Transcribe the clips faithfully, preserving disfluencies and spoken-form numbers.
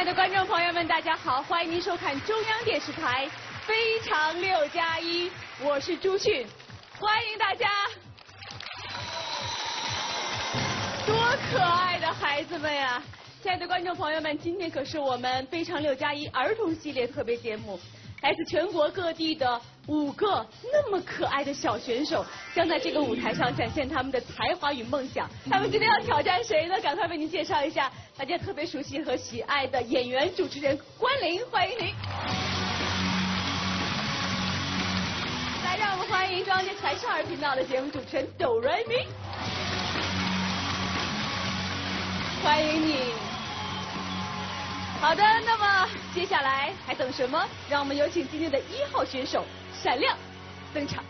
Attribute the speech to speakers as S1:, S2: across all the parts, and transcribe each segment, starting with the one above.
S1: 爱的观众朋友们，大家好，欢迎您收看中央电视台《非常六加一》，我是朱迅，欢迎大家。多可爱的孩子们呀！亲爱的观众朋友们，今天可是我们《非常六加一》儿童系列特别节目，来自全国各地的五个那么可爱的小选手，将在这个舞台上展现他们的才华与梦想。他们今天要挑战谁呢？赶快为您介绍一下大家特别熟悉和喜爱的演员、主持人关凌，欢迎您！来，让我们欢迎中央电视台少儿频道的节目主持人哆瑞咪，欢迎你。好的，那么接下来还等什么？让我们有请今天的一号选手闪亮登场。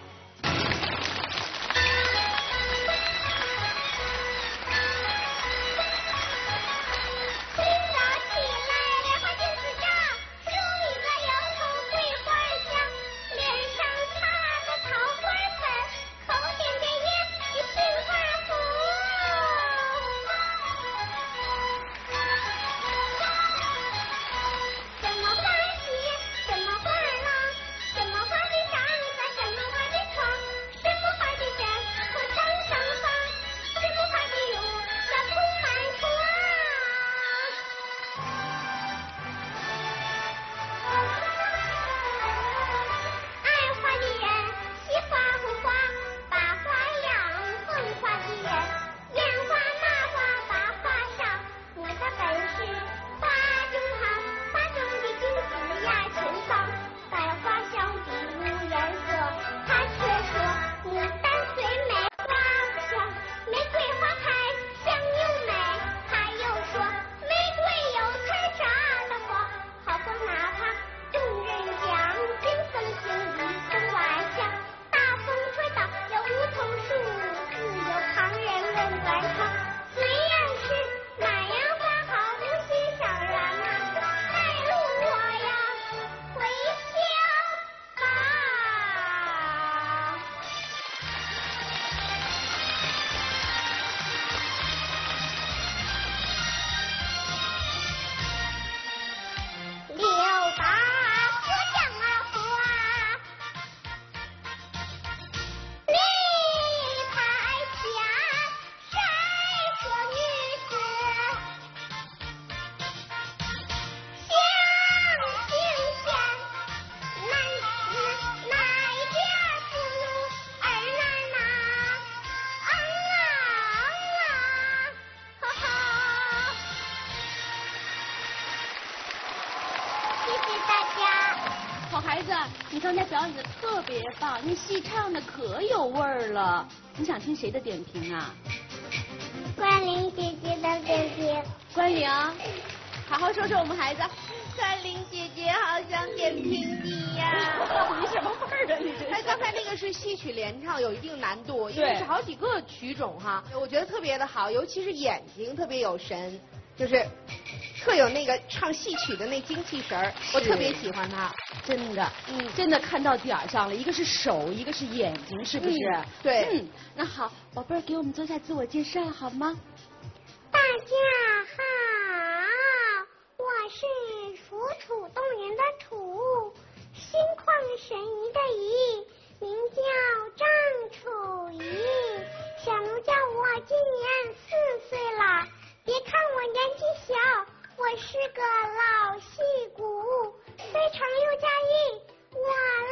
S1: 好孩子，你刚才表演的特别棒，你戏唱的可有味儿了。你想听谁的点评啊？
S2: 关凌姐姐的点评。
S1: 关凌，好好说说我们孩子。
S3: 关凌姐姐好想点评你呀！
S1: 你什么味儿啊？你这是？
S3: 哎，刚才那个是戏曲联唱，有一定难度，因为是好几个曲种哈。我觉得特别的好，尤其是眼睛特别有神，就是特有那个唱戏曲的那精气神儿，我特别喜欢他。
S1: 真的，嗯，真的看到点儿上了，一个是手，一个是眼睛，是不是？
S3: 嗯、对，
S1: 嗯，那好，宝贝儿，给我们做下自我介绍好吗？
S2: 大家好，我是楚楚动人的楚，心旷神怡的怡，名叫张楚怡。小奴叫我今年四岁了，别看我年纪小，我是个老戏骨。非常六加一，我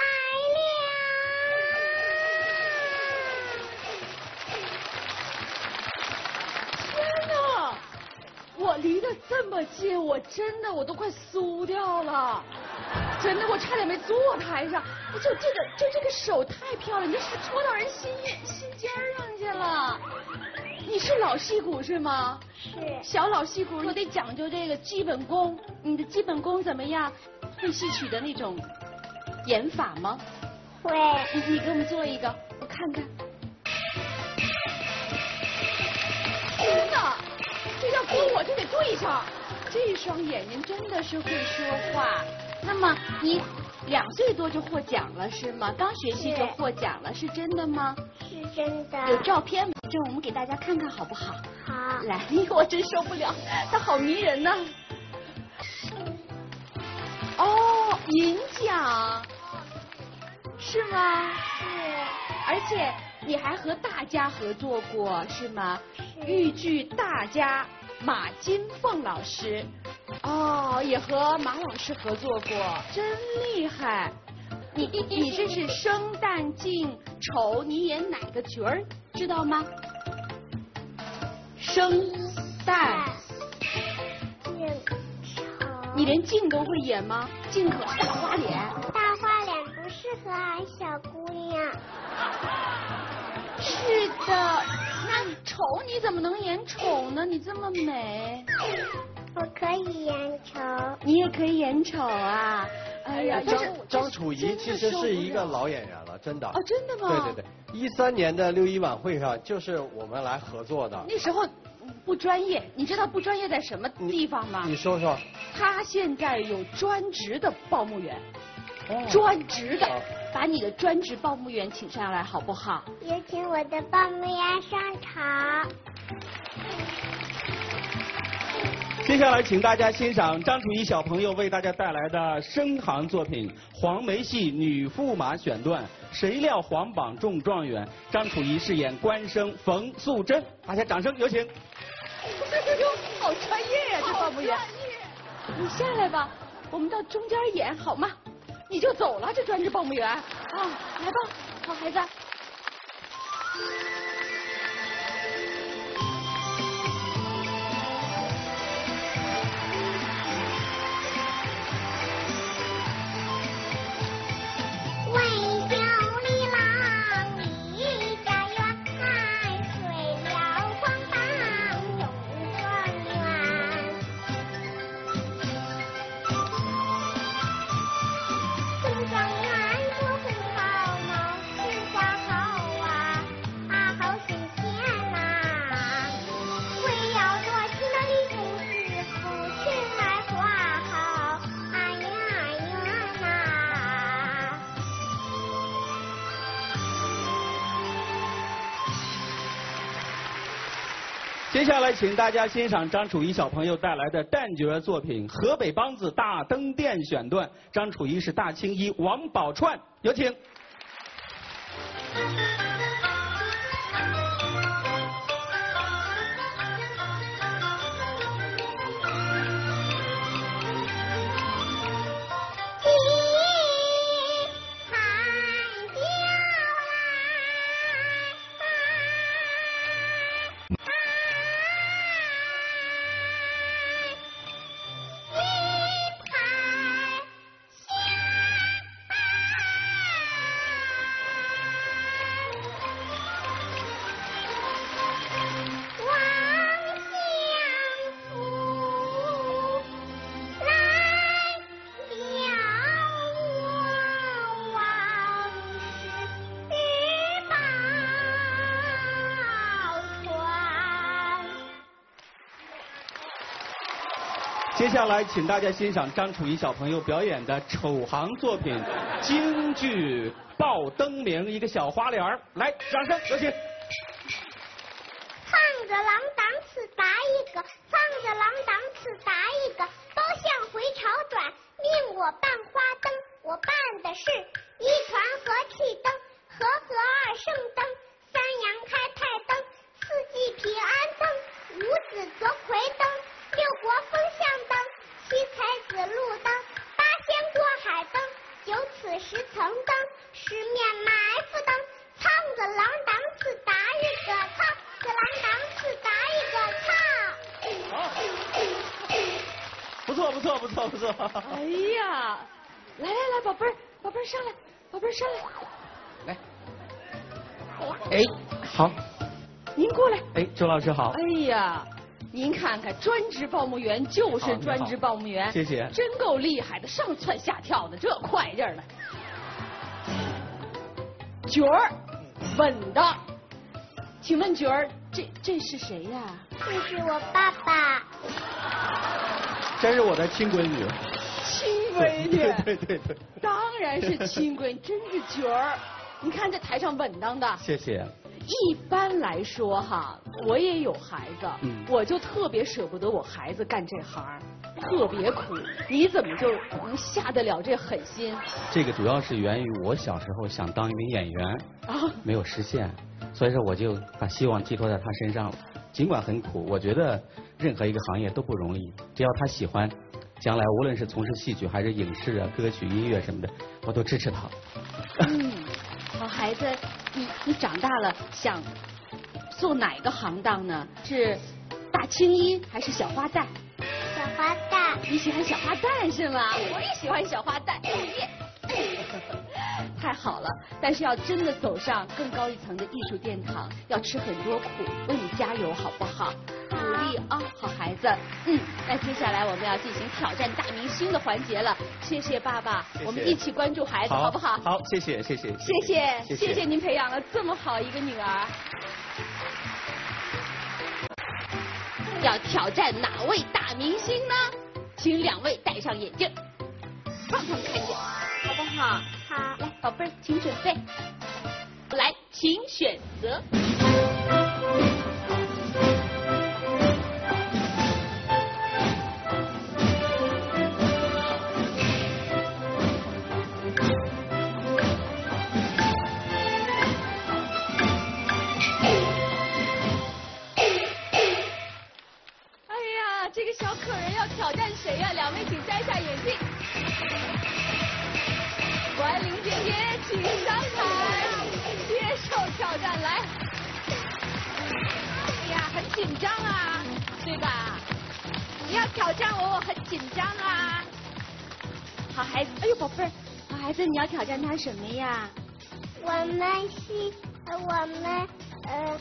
S1: 天
S2: 来了！
S1: 哪，我离得这么近，我真的我都快酥掉了，真的我差点没坐台上。就这个就这个手太漂亮，你这是戳到人心心尖上去了。你是老戏骨是吗？
S2: 是。
S1: 小老戏骨，我得讲究这个基本功。你的基本功怎么样？会戏曲的那种演法吗？
S2: 会。
S1: 你你给我们做一个，我看看。天哪，这要跟我就得对上。这双眼睛真的是会说话。那么你两岁多就获奖了是吗？刚学戏就获奖了，是真的吗？
S2: 是真的。
S1: 有照片吗？这我们给大家看看好不好？
S2: 好。
S1: 来，我真受不了，他好迷人呢。 哦，银奖，是吗？
S2: 是。
S1: 而且你还和大家合作过，是吗？
S2: 是。
S1: 豫剧大家马金凤老师，哦，也和马老师合作过，真厉害。你你这是生旦净丑，你演哪个角儿，知道吗？生旦
S2: 净丑。
S1: 你连净都会演吗？净可大花脸。
S2: 大花脸不适合俺小姑娘。
S1: 是的，那丑你怎么能演丑呢？你这么美。
S2: 我可以演丑。
S1: 你也可以演丑啊。哎呀，
S4: 张张楚怡其实是一个老演员了，真的。
S1: 哦，真的吗？
S4: 对对对，一三年的六一晚会上就是我们来合作的。
S1: 那时候不专业，你知道不专业在什么地方吗？
S4: 你说说。
S1: 他现在有专职的报幕员，哦、专职的，把你的专职报幕员请上来好不好？
S2: 有请我的报幕员上场。
S5: 接下来，请大家欣赏张楚怡小朋友为大家带来的声行作品《黄梅戏女驸马选段》。谁料皇榜中状元，张楚怡饰演官生冯素贞。大家掌声有请。
S1: 哟，好专业呀、啊，这报幕员。你下来吧，我们到中间演好吗？你就走了，这专职报幕员啊，来吧，好孩子。
S5: 接下来，请大家欣赏张楚怡小朋友带来的旦角作品《河北梆子大灯店》选段。张楚怡是大青衣王宝钏，有请。接下来，请大家欣赏张楚怡小朋友表演的丑行作品《京剧报灯明》，一个小花脸儿。来，掌声有请。
S2: 唱着郎当此打一个，唱着郎当此打一个，包厢回朝转，命我办花灯。我办的是一团和气灯，和和二圣灯，三阳开泰灯，四季平安灯，五子择魁灯，六国风向灯，七才子路灯，八仙过海灯，九此十层灯，十面埋伏灯。唱着郎当此打一个，唱着郎当此打一个，唱。
S5: 好，不错不错不错不错。
S1: 哎呀，来来来，宝贝儿，宝贝儿上来，宝贝儿上来。
S5: 来。哎，好。
S1: 您过来。
S5: 哎，周老师好。
S1: 哎呀。您看看，专职报幕员就是专职报幕员，
S5: 谢谢，
S1: 真够厉害的，上蹿下跳的，这快劲儿的。角儿，稳的。请问角儿，这这是谁呀？
S2: 这是我爸爸。
S5: 真是我的亲闺女。
S1: 亲闺女。
S5: 对对对对。
S1: 当然是亲闺女，真是角儿。你看这台上稳当的。
S5: 谢谢。
S1: 一般来说哈，我也有孩子，嗯、我就特别舍不得我孩子干这行， 特别苦，你怎么就能下得了这狠心？
S5: 这个主要是源于我小时候想当一名演员，
S1: 啊，
S5: 没有实现，所以说我就把希望寄托在他身上了。尽管很苦，我觉得任何一个行业都不容易，只要他喜欢，将来无论是从事戏曲还是影视啊、歌曲、音乐什么的，我都支持他。
S1: 嗯，好孩子，你你长大了想做哪个行当呢？是大青衣还是小花旦？
S2: 小花旦。
S1: 你喜欢小花旦是吗？我也喜欢小花旦。太好了，但是要真的走上更高一层的艺术殿堂，要吃很多苦，为你加油好不好？努力啊，好孩子。嗯，那接下来我们要进行挑战大明星的环节了。谢谢爸爸，
S5: 谢谢
S1: 我们一起关注孩子，好不好？
S5: 好，谢谢，谢谢，
S1: 谢谢，
S5: 谢谢，
S1: 谢谢您培养了这么好一个女儿。要挑战哪位大明星呢？请两位戴上眼镜，让他们看见，好不好？
S2: 好。
S1: 来，宝贝儿，请准备。来，请选择。哎呀，这个小可人要挑战谁呀？两位请摘下眼镜。关凌姐姐，请上台接受挑战，来。哎呀，很紧张啊，对吧？你要挑战我，我很紧张啊。好孩子，哎呦宝贝儿，好孩子，你要挑战他什么呀？
S2: 我们是，呃我们呃。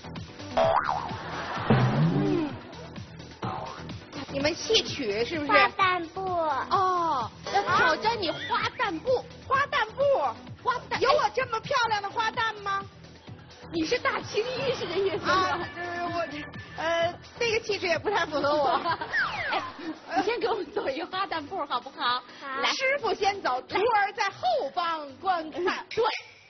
S3: 嗯。你们戏曲是不是？
S2: 花旦部。
S1: 哦，要挑战你花旦部。
S3: 花旦部，
S1: 花旦
S3: 有我这么漂亮的花旦吗？
S1: 你是大青衣是这意思吗？
S3: 啊，就是我，呃，这个气质也不太符合我。
S1: 哎，你先给我们走一个花旦步好不好？
S2: 好。
S1: 来，
S3: 师傅先走，徒儿在后方观看。
S1: 对。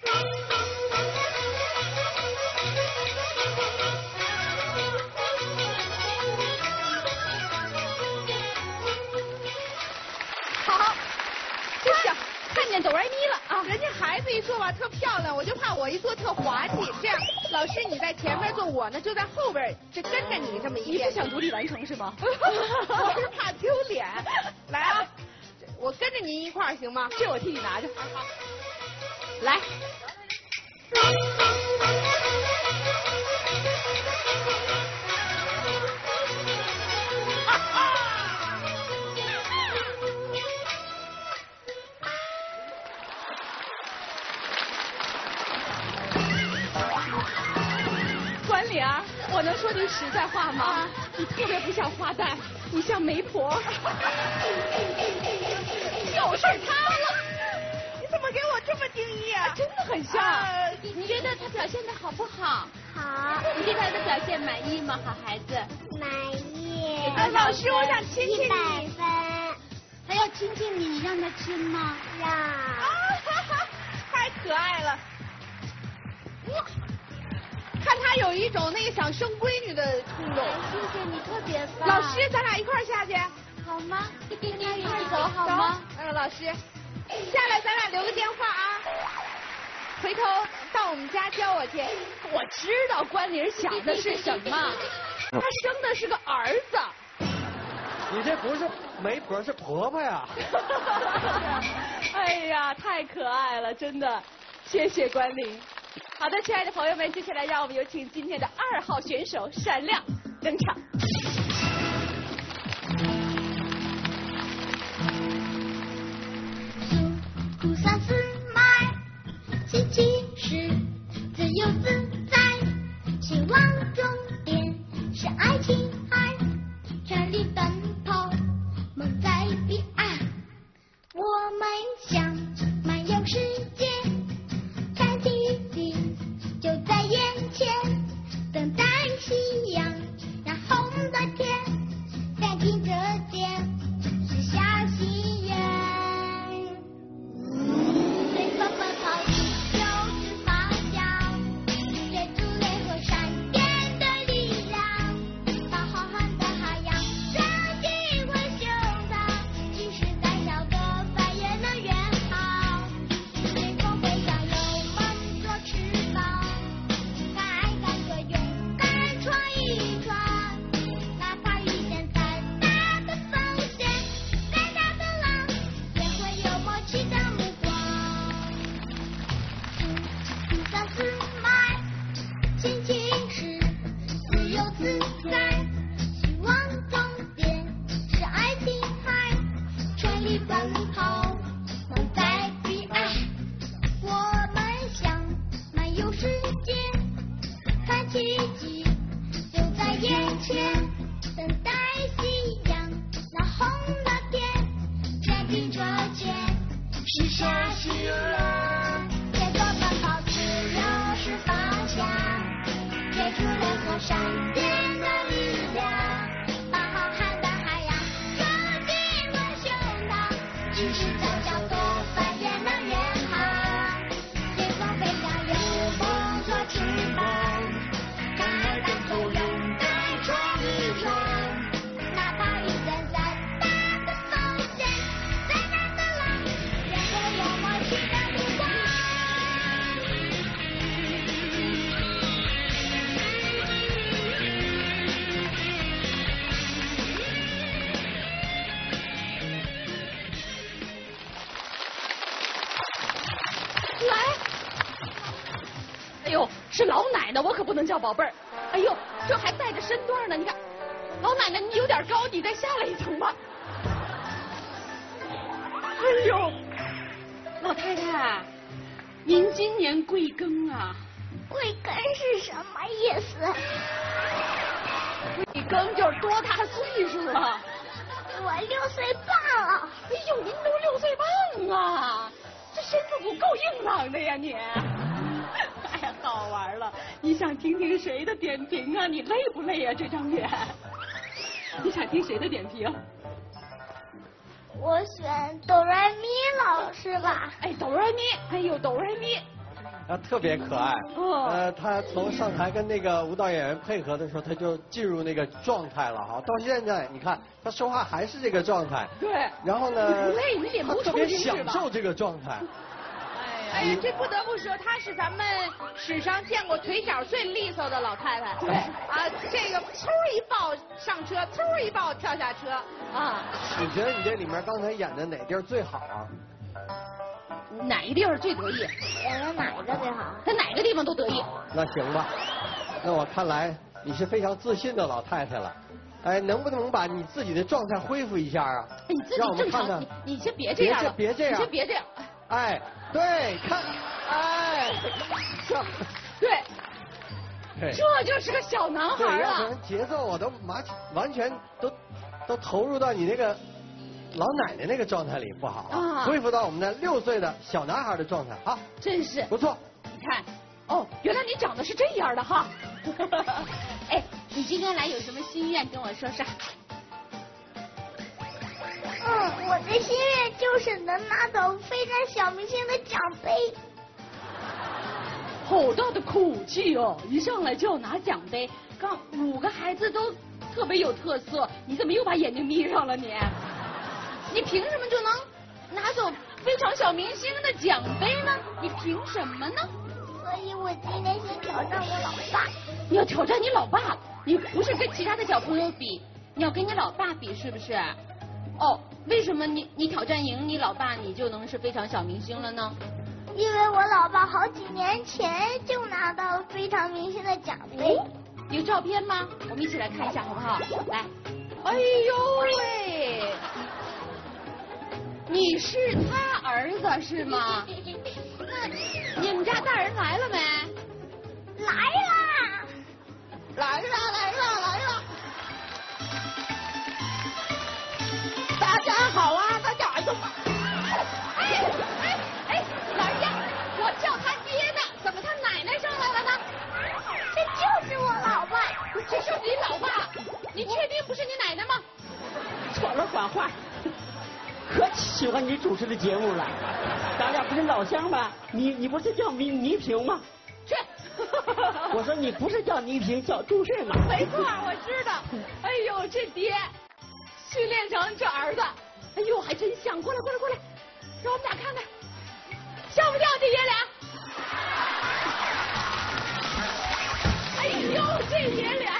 S1: 好，这小看见哆来咪了啊！
S3: 人家孩子一说吧特漂亮，我就怕我一做特滑稽。这样，老师你在前面做，我呢就在后边，就跟着你这么一
S1: 你
S3: 遍。
S1: 不想独立完成是吗？
S3: 我是怕丢脸。来啊，我跟着您一块儿行吗？
S1: 这我替你拿着。来。关玲儿，我能说句实在话吗？啊、你特别不像花旦，你像媒婆。就是她了。
S3: 你怎么给我这么定义啊？
S1: 真的很像。啊、你你觉得她表现的好不好？
S2: 好。
S1: 你对她的表现满意吗，好孩子？
S2: 满意。
S3: 啊，老师，我想亲亲你。
S2: 一百分。
S1: 他要亲亲你，你让他亲吗？
S2: 让。
S3: 啊哈哈，太可爱了。哇。看他有一种那个想生闺女的冲动。
S2: 谢谢你，特别棒。
S3: 老师，咱俩一块儿下去，
S2: 好吗？
S1: 跟他一块儿走好吗？
S3: 嗯，老师，下来咱俩留个电话啊，回头到我们家教我去。
S1: 我知道关玲想的是什么，她生的是个儿子。
S4: 你这不是媒婆，是婆婆呀。
S1: 哎呀，太可爱了，真的，谢谢关玲。好的，亲爱的朋友们，接下来让我们有请今天的二号选手闪亮登场。
S2: 苦萨斯麦，奇迹是自由自在，希望终点是爱琴海，全力奔跑，梦在彼岸，我们想漫游世界。就在眼前，等待夕阳染红的天，再听着剑是小心愿。随风奔跑就是方向，追逐烈火闪电的力量，把奇迹就在眼前，等待夕阳那红的天，肩并着肩，许下心愿，别做奔跑自由是方向，接住任何闪电的力量，把浩瀚的海洋装进我胸膛，即使再小多帆也能远航，随风飞翔有风做翅膀，敢爱敢做勇敢闯一闯，哪怕遇见再大的风险，再难的浪，也会有默契的度过。
S1: 来，哎呦，是老奶奶，我可不能叫宝贝儿。哎呦，这还带着身段呢，你看，老奶奶你有点高，你再下来一层吧。哎呦，老太太，您今年贵庚啊？
S2: 贵庚是什么意思？
S1: 贵庚就是多大岁数了？
S2: 我六岁半了。
S1: 哎呦，您都六岁半啊，这身子骨够硬朗的呀你。哎，好玩了！你想听听谁的点评啊？你累不累呀、这张脸？你想听谁的点评？
S2: 我选哆来咪老师吧。
S1: 哎，哆来咪，哎呦，哆来咪，
S4: 他特别可爱。
S1: 哦
S4: 呃，他从上台跟那个舞蹈演员配合的时候，他就进入那个状态了哈。到现在，你看他说话还是这个状态。
S1: 对。
S4: 然后呢，
S1: 你不累，你脸不抽
S4: 他特别
S1: 筋是吧？
S4: 享受这个状态。
S3: 哎呀，这不得不说，她是咱们史上见过腿脚最利索的老太太。
S1: 对
S3: 啊，这个嗖一抱上车，嗖一抱跳下车啊。
S4: 你觉得你这里面刚才演的哪地儿最好啊？
S1: 哪一地方最得意？
S2: 演的哪一个最好？
S1: 他哪个地方都得意。
S4: 那行吧，那我看来你是非常自信的老太太了。哎，能不能把你自己的状态恢复一下啊？
S1: 哎，你自
S4: 让我
S1: 己正常，
S4: 们看看
S1: 你。你先别这样了，
S4: 别这别这样
S1: 你先别这样。
S4: 哎，对，看，哎，这，
S1: 对，
S4: 对
S1: 这就是个小男
S4: 对，
S1: 孩了
S4: 要不然。节奏我都完完全都都投入到你那个老奶奶那个状态里，不好
S1: 啊
S4: 恢复到我们的六岁的小男孩的状态啊，
S1: 真是，
S4: 不错。
S1: 你看，哦，原来你长得是这样的哈。哎，你今天来有什么心愿跟我说说？
S2: 嗯，我的心愿就是能拿走非常小明星的奖杯。
S1: 好大的口气哦！一上来就要拿奖杯，刚五个孩子都特别有特色，你怎么又把眼睛眯上了你？你凭什么就能拿走非常小明星的奖杯呢？你凭什么呢？
S2: 所以我今天先挑战我老爸。
S1: 你要挑战你老爸，你不是跟其他的小朋友比，你要跟你老爸比，是不是？哦，为什么你你挑战赢你老爸，你就能是非常小明星了呢？
S2: 因为我老爸好几年前就拿到非常明星的奖杯。
S1: 有照片吗？我们一起来看一下好不好？来，哎呦喂，你是他儿子是吗？那你们家大人来了没？
S2: 来啦！
S3: 来了来了来了！
S1: 大家好啊，大家哎呦，哎哎哎，老人家，我叫他爹呢，怎么他奶奶上来了呢？
S2: 这就是我老爸。
S1: 这是你老爸，你确定不是你奶奶吗？
S6: 错了管话，可喜欢你主持的节目了。咱俩不是老乡吗？你你不是叫倪倪萍吗？
S1: 去。
S6: 我说你不是叫倪萍，叫朱顺吗？
S1: 没错，我知道。哎呦，这爹训练成这儿子，哎呦，还真像。过来，过来，过来，让我们俩看看，像不像这爷俩？哎呦，这爷俩，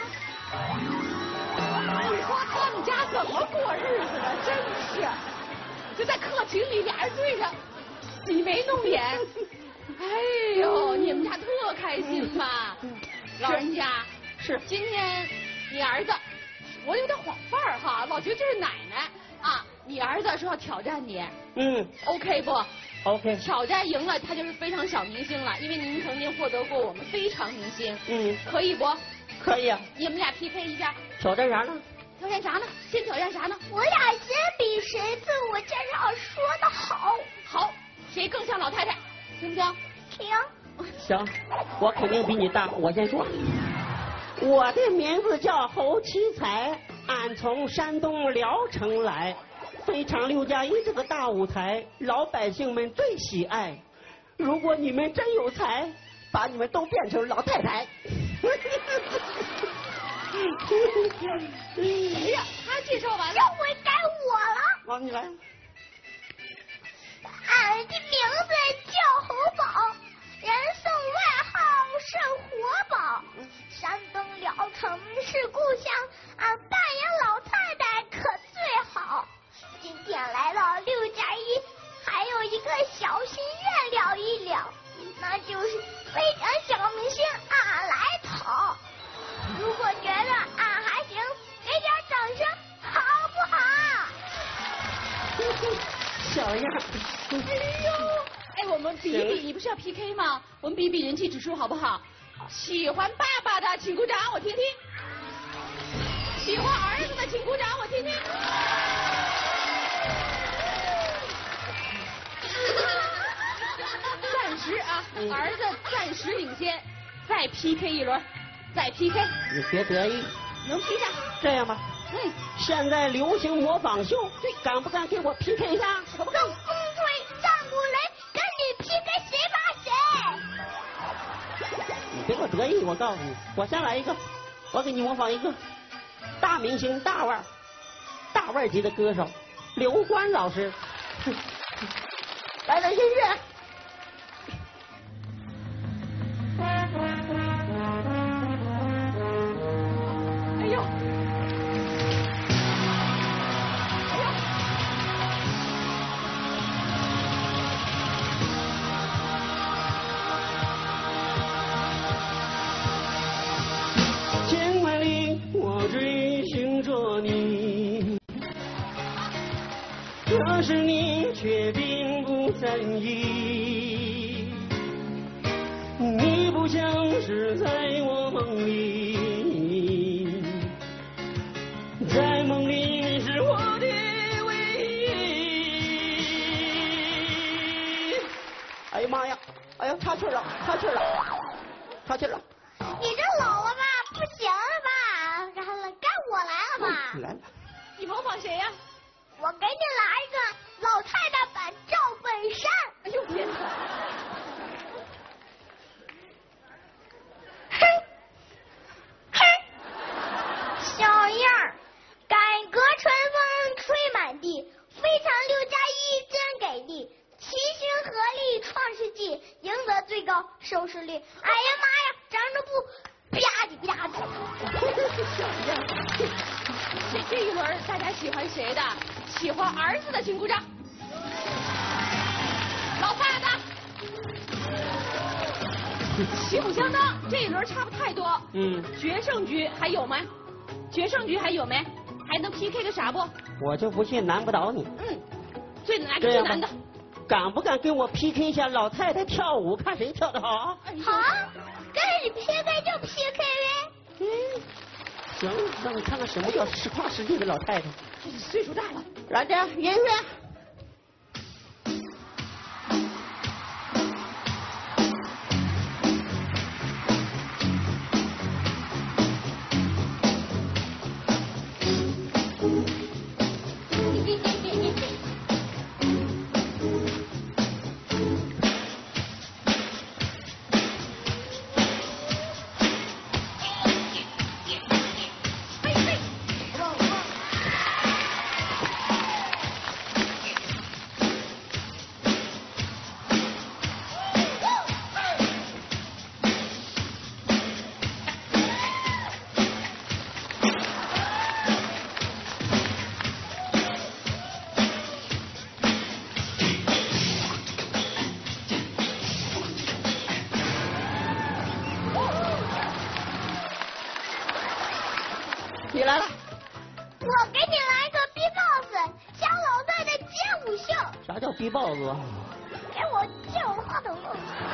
S1: 你说他们家怎么过日子的？真是，就在客厅里俩人对着挤眉弄眼。哎呦，你们家特开心吧？老人家
S6: 是
S1: 今天你儿子，我有点晃范儿哈，老觉得这是奶奶啊。你儿子说要挑战你，
S6: 嗯，
S1: ，OK 不？
S6: OK。
S1: 挑战赢了，他就是非常小明星了，因为您曾经获得过我们非常明星。
S6: 嗯，
S1: 可以不？
S6: 可以啊。
S1: 你们俩 P K 一下。
S6: 挑战啥呢？
S1: 挑战啥呢？先挑战啥呢？
S2: 我俩先比谁自我介绍说的好。
S1: 好，谁更像老太太？行不行？
S2: 行。
S6: 行，我肯定比你大。我先说，我的名字叫侯七彩，俺从山东聊城来，非常六加一这个大舞台，老百姓们最喜爱。如果你们真有才，把你们都变成老太太。
S1: 哎呀，他介绍完了，
S2: 这回该我了。
S6: 好，你来。
S2: 俺的名字叫侯宝，人送外号是活宝。山东聊城是故乡，俺扮演老太太可最好。今天来到六加一，还有一个小心愿聊一聊，那就是非常小明星俺来讨。如果觉得俺还行，给点掌声好不好？
S6: 小样。
S1: 哎呦，哎，我们比一比，你不是要 P K 吗？我们比比人气指数好不好？喜欢爸爸的请鼓掌，我听听；喜欢儿子的请鼓掌，我听听。暂时啊，儿子暂时领先，再 P K 一轮，再 P K。
S6: 你别得意，
S1: 能 P 上？
S6: 这样吧，
S1: 嗯，
S6: 现在流行模仿秀，
S1: 对，
S6: 敢不敢给我 P K 一下？
S1: 可不敢。
S2: 风吹战鼓擂，跟你 P K 谁怕谁？
S6: 你别给我得意，我告诉你，我先来一个，我给你模仿一个大明星、大腕儿、大腕儿级的歌手刘欢老师。来点音乐。
S1: 哎呦，
S6: 千万里我追寻着你，可是你却并不在意，你不像是在我梦里，在梦里你是我的唯一。哎呀妈呀！哎呀，岔气了，岔气了，岔气了。
S2: 你这老了吧，不行了吧？然后了，该我来了吧？
S6: 来了。
S1: 你模仿谁呀？
S2: 我给你来一个老太太版赵本山。
S1: 哎呦天哪！
S2: 哼哼，小样儿，改革春风吹满地，非常六加一真给力，齐心合力创世纪，赢得最高收视率。哎呀妈呀，长着不吧唧吧唧。
S1: 这这一轮大家喜欢谁的？喜欢儿子的请鼓掌。老太太，旗鼓相当，这一轮差不太多。
S6: 嗯。
S1: 决胜局还有吗？决胜局还有没？还能 P K 个啥不？
S6: 我就不信难不倒你。
S1: 嗯，最难的
S6: 这样吧
S1: 最难的。
S6: 敢不敢跟我 P K 一下老太太跳舞，看谁跳的好？
S1: 哎呦
S2: 好啊，跟你 P K 就 P K 呗。
S6: 嗯，行，让你看看什么叫实话实地的老太太。
S1: 岁数大了。
S6: 来点音乐。你来了。
S2: 我给你来个 B-box，教老太太街舞秀。
S6: 啥叫 B-box 啊？
S2: 给我借我话筒。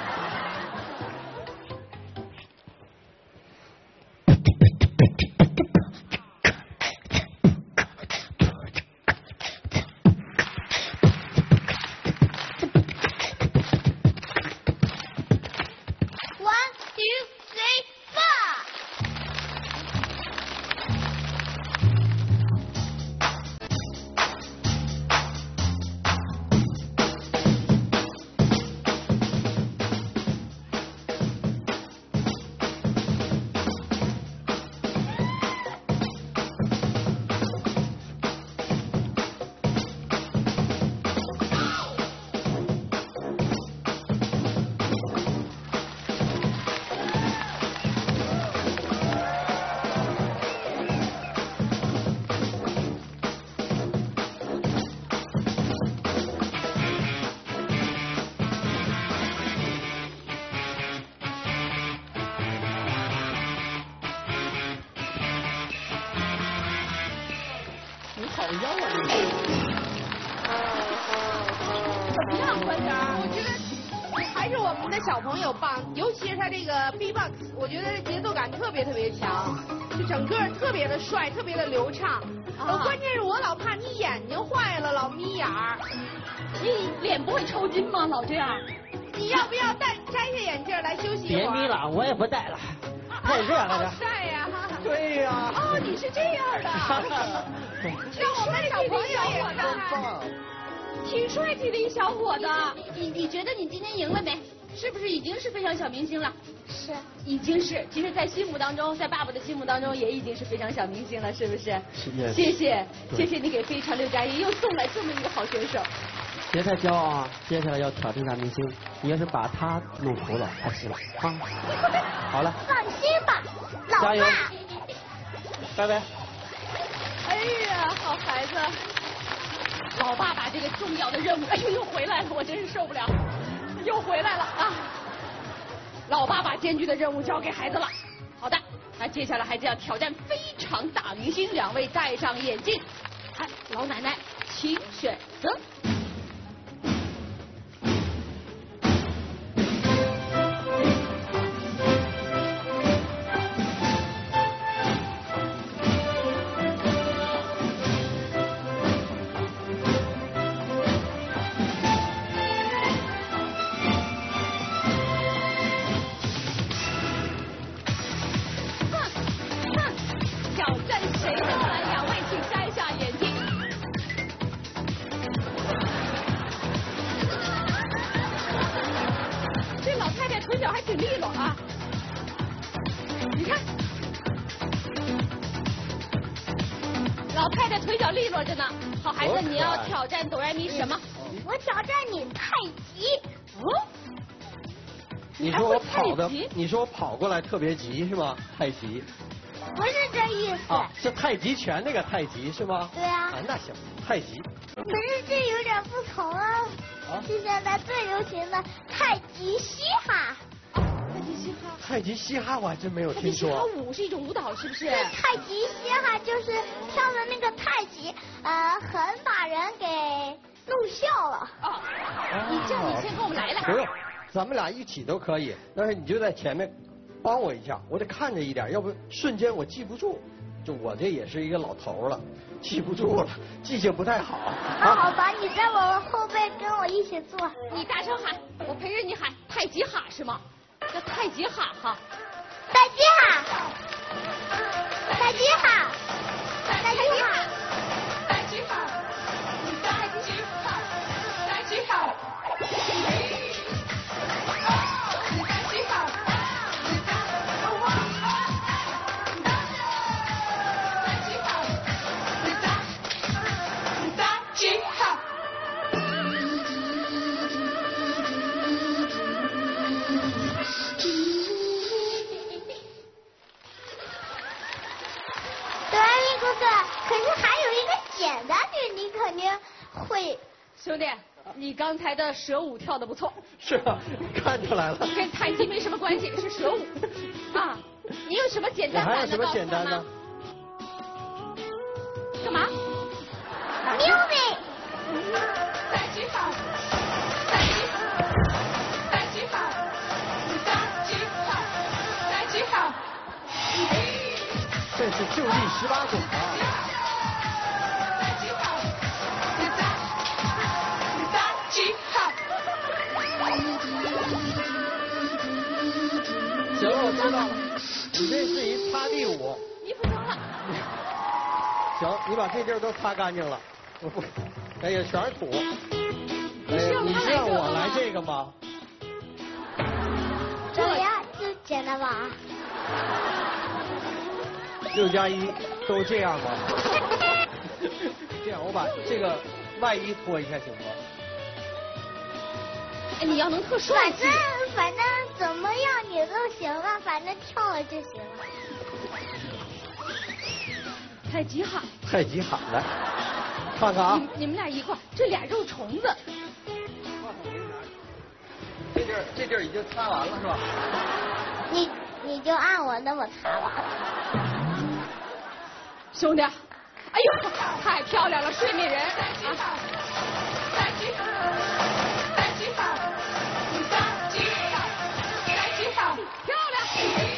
S4: 好腰啊！
S3: 怎么样，关姐？我觉得还是我们的小朋友棒，尤其是他这个 B-box， 我觉得节奏感特别特别强，就整个特别的帅，特别的流畅。啊、关键是我老怕你眼睛坏了，老眯眼儿。
S1: 你脸不会抽筋吗？老这样？
S3: 你要不要戴摘下眼镜来休息一会儿？
S6: 别眯了，我也不戴了。
S4: 看你这样来着。
S3: 好帅呀！
S4: 对呀。
S3: 哦，你是这样的。让我们小朋友也看看。
S1: 挺帅气的一小伙子，你你觉得你今天赢了没？是不是已经是非常小明星了？
S2: 是，
S1: 已经是。其实，在心目当中，在爸爸的心目当中，也已经是非常小明星了，是不是？
S4: 是。
S1: 谢谢，谢谢你给非常六加一又送来这么一个好选手。
S6: 别太骄傲啊！接下来要挑战大明星，你要是把他弄服了，他输了啊！好了，
S2: 放心吧，老
S6: 加油
S2: 爸。
S6: 拜拜。
S1: 哎呀，好孩子。老爸把这个重要的任务，哎呦，又回来了，我真是受不了，又回来了啊！老爸把艰巨的任务交给孩子了。好的，那接下来孩子要挑战非常大明星，两位戴上眼镜，哎，老奶奶，请选择。腿脚还挺利落啊！你看，老太太腿脚利落着呢。好孩子，你要挑战哆来咪什么？
S2: 我挑战你太极。
S1: 哦？
S4: 你说我跑的，你说我跑过来特别急是吗？太极。
S2: 不是这意思。
S4: 啊，是太极拳那个太极是吗？
S2: 对啊。
S4: 啊，那行，太极。
S2: 可是这有点不同啊。啊。是现在最流行的太极嘻哈。
S1: 太极嘻哈。
S4: 太极嘻哈我还真没有听说。
S1: 太极嘻哈舞是一种舞蹈是不是？
S2: 是太极嘻哈，就是跳的那个太极，呃，很把人给弄笑了。
S1: 哦。你这样，你先跟我们来来。
S4: 不用，咱们俩一起都可以，但是你就在前面。帮我一下，我得看着一点，要不瞬间我记不住。就我这也是一个老头了，记不住了，记性不太好。
S2: 那好吧，你在我后背跟我一起做。
S1: 你大声喊，我陪着你喊太极哈是吗？叫太极哈哈。
S2: 太极哈，太极哈，太极哈，
S1: 太极哈，太极哈，太极哈。兄弟，你刚才的蛇舞跳得不错。
S4: 是啊，看出来了。
S1: 跟太极没什么关系，是蛇舞。啊，你有什么简单版的？
S4: 还有什么简单的？
S1: 干嘛
S2: ？Music。
S1: 太极好，太极好。
S4: 是就地十八种啊。行了，我知道了，你这是一擦地舞。
S1: 衣服脏了。
S4: 行，你把这地儿都擦干净了。我不，哎呀，全是土。哎，你是让我来这个吗？
S2: 这样就简单吧。
S4: 六加一都这样吗？这样，我把这个外衣脱一下行吗？
S1: 哎，你要能特帅气。
S2: 反正反正怎么样你都行了，反正跳了就行了。
S1: 太极喊。
S4: 太极喊来，看看啊。
S1: 你你们俩一块儿，这俩肉虫子。
S4: 这地儿这地儿已经擦完了是吧？
S2: 你你就按我那么擦吧。
S1: 兄弟，哎呦，太漂亮了，睡美人。啊漂亮！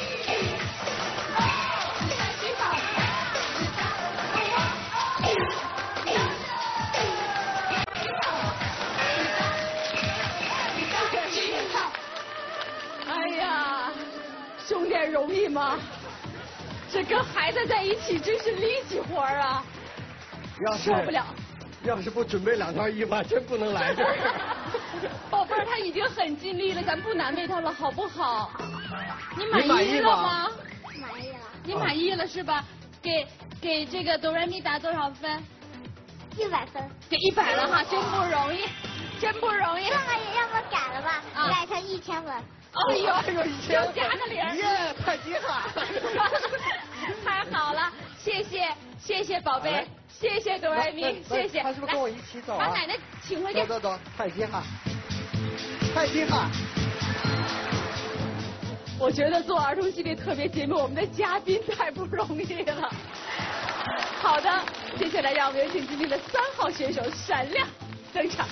S1: 哎呀，兄弟容易吗？这跟孩子在一起真是力气活啊！
S4: 要是
S1: 受不了。
S4: 要是不准备两套衣服，还真不能来这儿。
S1: 宝贝儿，他已经很尽力了，咱不难为他了，好不好？你
S4: 你满意
S1: 意了吗？
S2: 满意了。
S1: 你满意了是吧？给给这个哆来咪打多少分？
S2: 一百分。
S1: 给一百了哈，真不容易，真不容易。
S2: 要么要么改了吧，
S1: 啊
S2: 改成一千分。
S1: 哎呦，又加个零。
S4: 耶，太极喊。
S1: 太好了，谢谢谢谢宝贝，谢谢哆来咪，谢谢。
S4: 他是不是跟我一起走啊？
S1: 把奶奶请回去。
S4: 走走走，太极喊，太极喊。
S1: 我觉得做儿童系列特别节目，我们的嘉宾太不容易了。好的，接下来让我们有请今天的三号选手闪亮登场。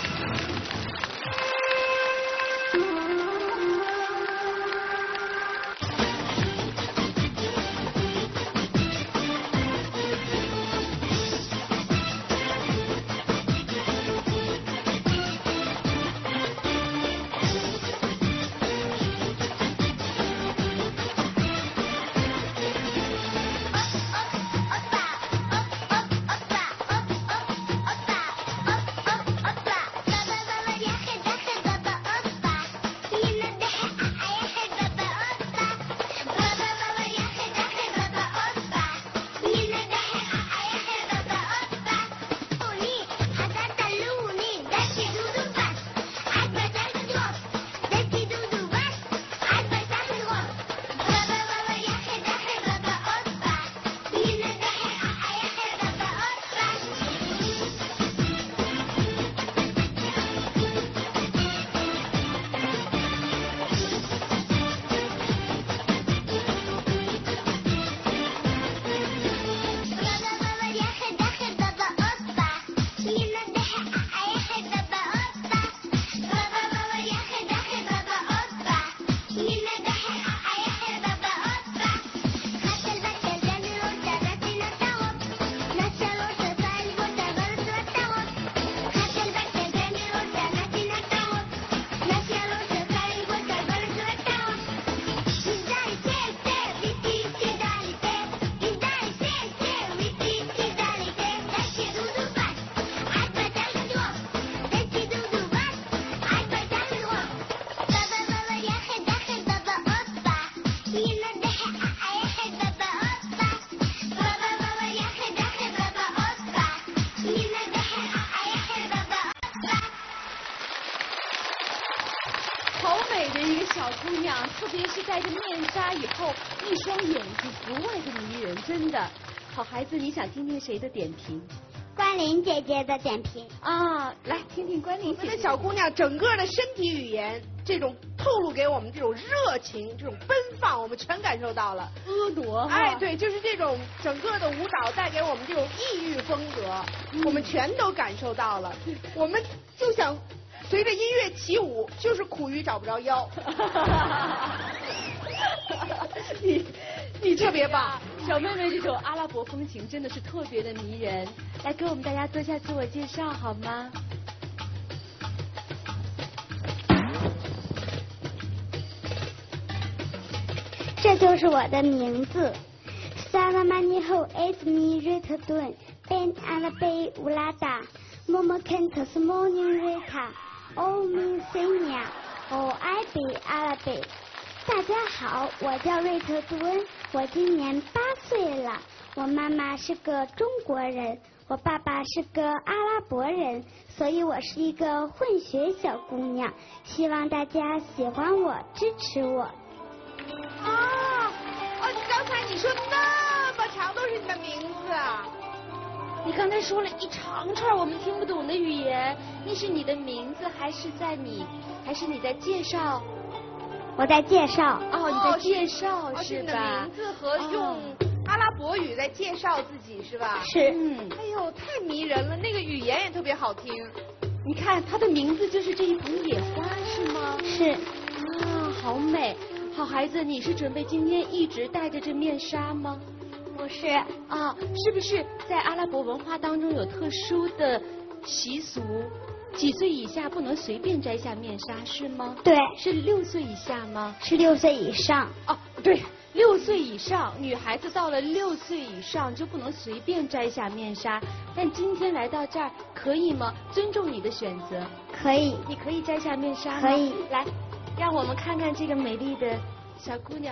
S1: 姑娘，特别是戴着面纱以后，一双眼睛格外的迷人，真的。好孩子，你想听听谁的点评？
S2: 关琳姐姐的点评
S1: 啊，来听听关琳姐姐。
S3: 我们的小姑娘整个的身体语言，这种透露给我们这种热情、这种奔放，我们全感受到了。
S1: 婀娜，
S3: 哎，对，就是这种整个的舞蹈带给我们这种异域风格，嗯、我们全都感受到了。我们就想随着音乐起舞，就是苦于找不着腰。
S1: 你你
S3: 特别棒，
S1: 小妹妹这种阿拉伯风情真的是特别的迷人。来，给我们大家做一下自我介绍好吗？
S2: 这就是我的名字。Salamaniho es mi retadun ben alabe ulada momokentos morning reta o mi senya o I be alabe。大家好，我叫瑞特杜恩，我今年八岁了。我妈妈是个中国人，我爸爸是个阿拉伯人，所以我是一个混血小姑娘。希望大家喜欢我，支持我。
S3: 啊，哦，刚才你说那么长都是你的名字啊？
S1: 你刚才说了一长串我们听不懂的语言，那是你的名字还是在你还是你在介绍？
S2: 我在介绍。
S1: 哦，你在介绍
S3: 哦，
S1: 是吧？
S3: 你的名字和用阿拉伯语在介绍自己是吧？
S2: 是。
S1: 嗯，
S3: 哎呦，太迷人了，那个语言也特别好听。
S1: 你看他的名字就是这一捧野花是吗？
S2: 是。
S1: 啊，好美。好孩子，你是准备今天一直戴着这面纱吗？
S2: 不是。
S1: 啊，是不是在阿拉伯文化当中有特殊的习俗？几岁以下不能随便摘下面纱是吗？
S2: 对。
S1: 是六岁以下吗？
S2: 是六岁以上。
S1: 哦，对，六岁以上，女孩子到了六岁以上就不能随便摘下面纱。但今天来到这儿可以吗？尊重你的选择。
S2: 可以。
S1: 你可以摘下面纱吗？
S2: 可以。
S1: 来，让我们看看这个美丽的小姑娘。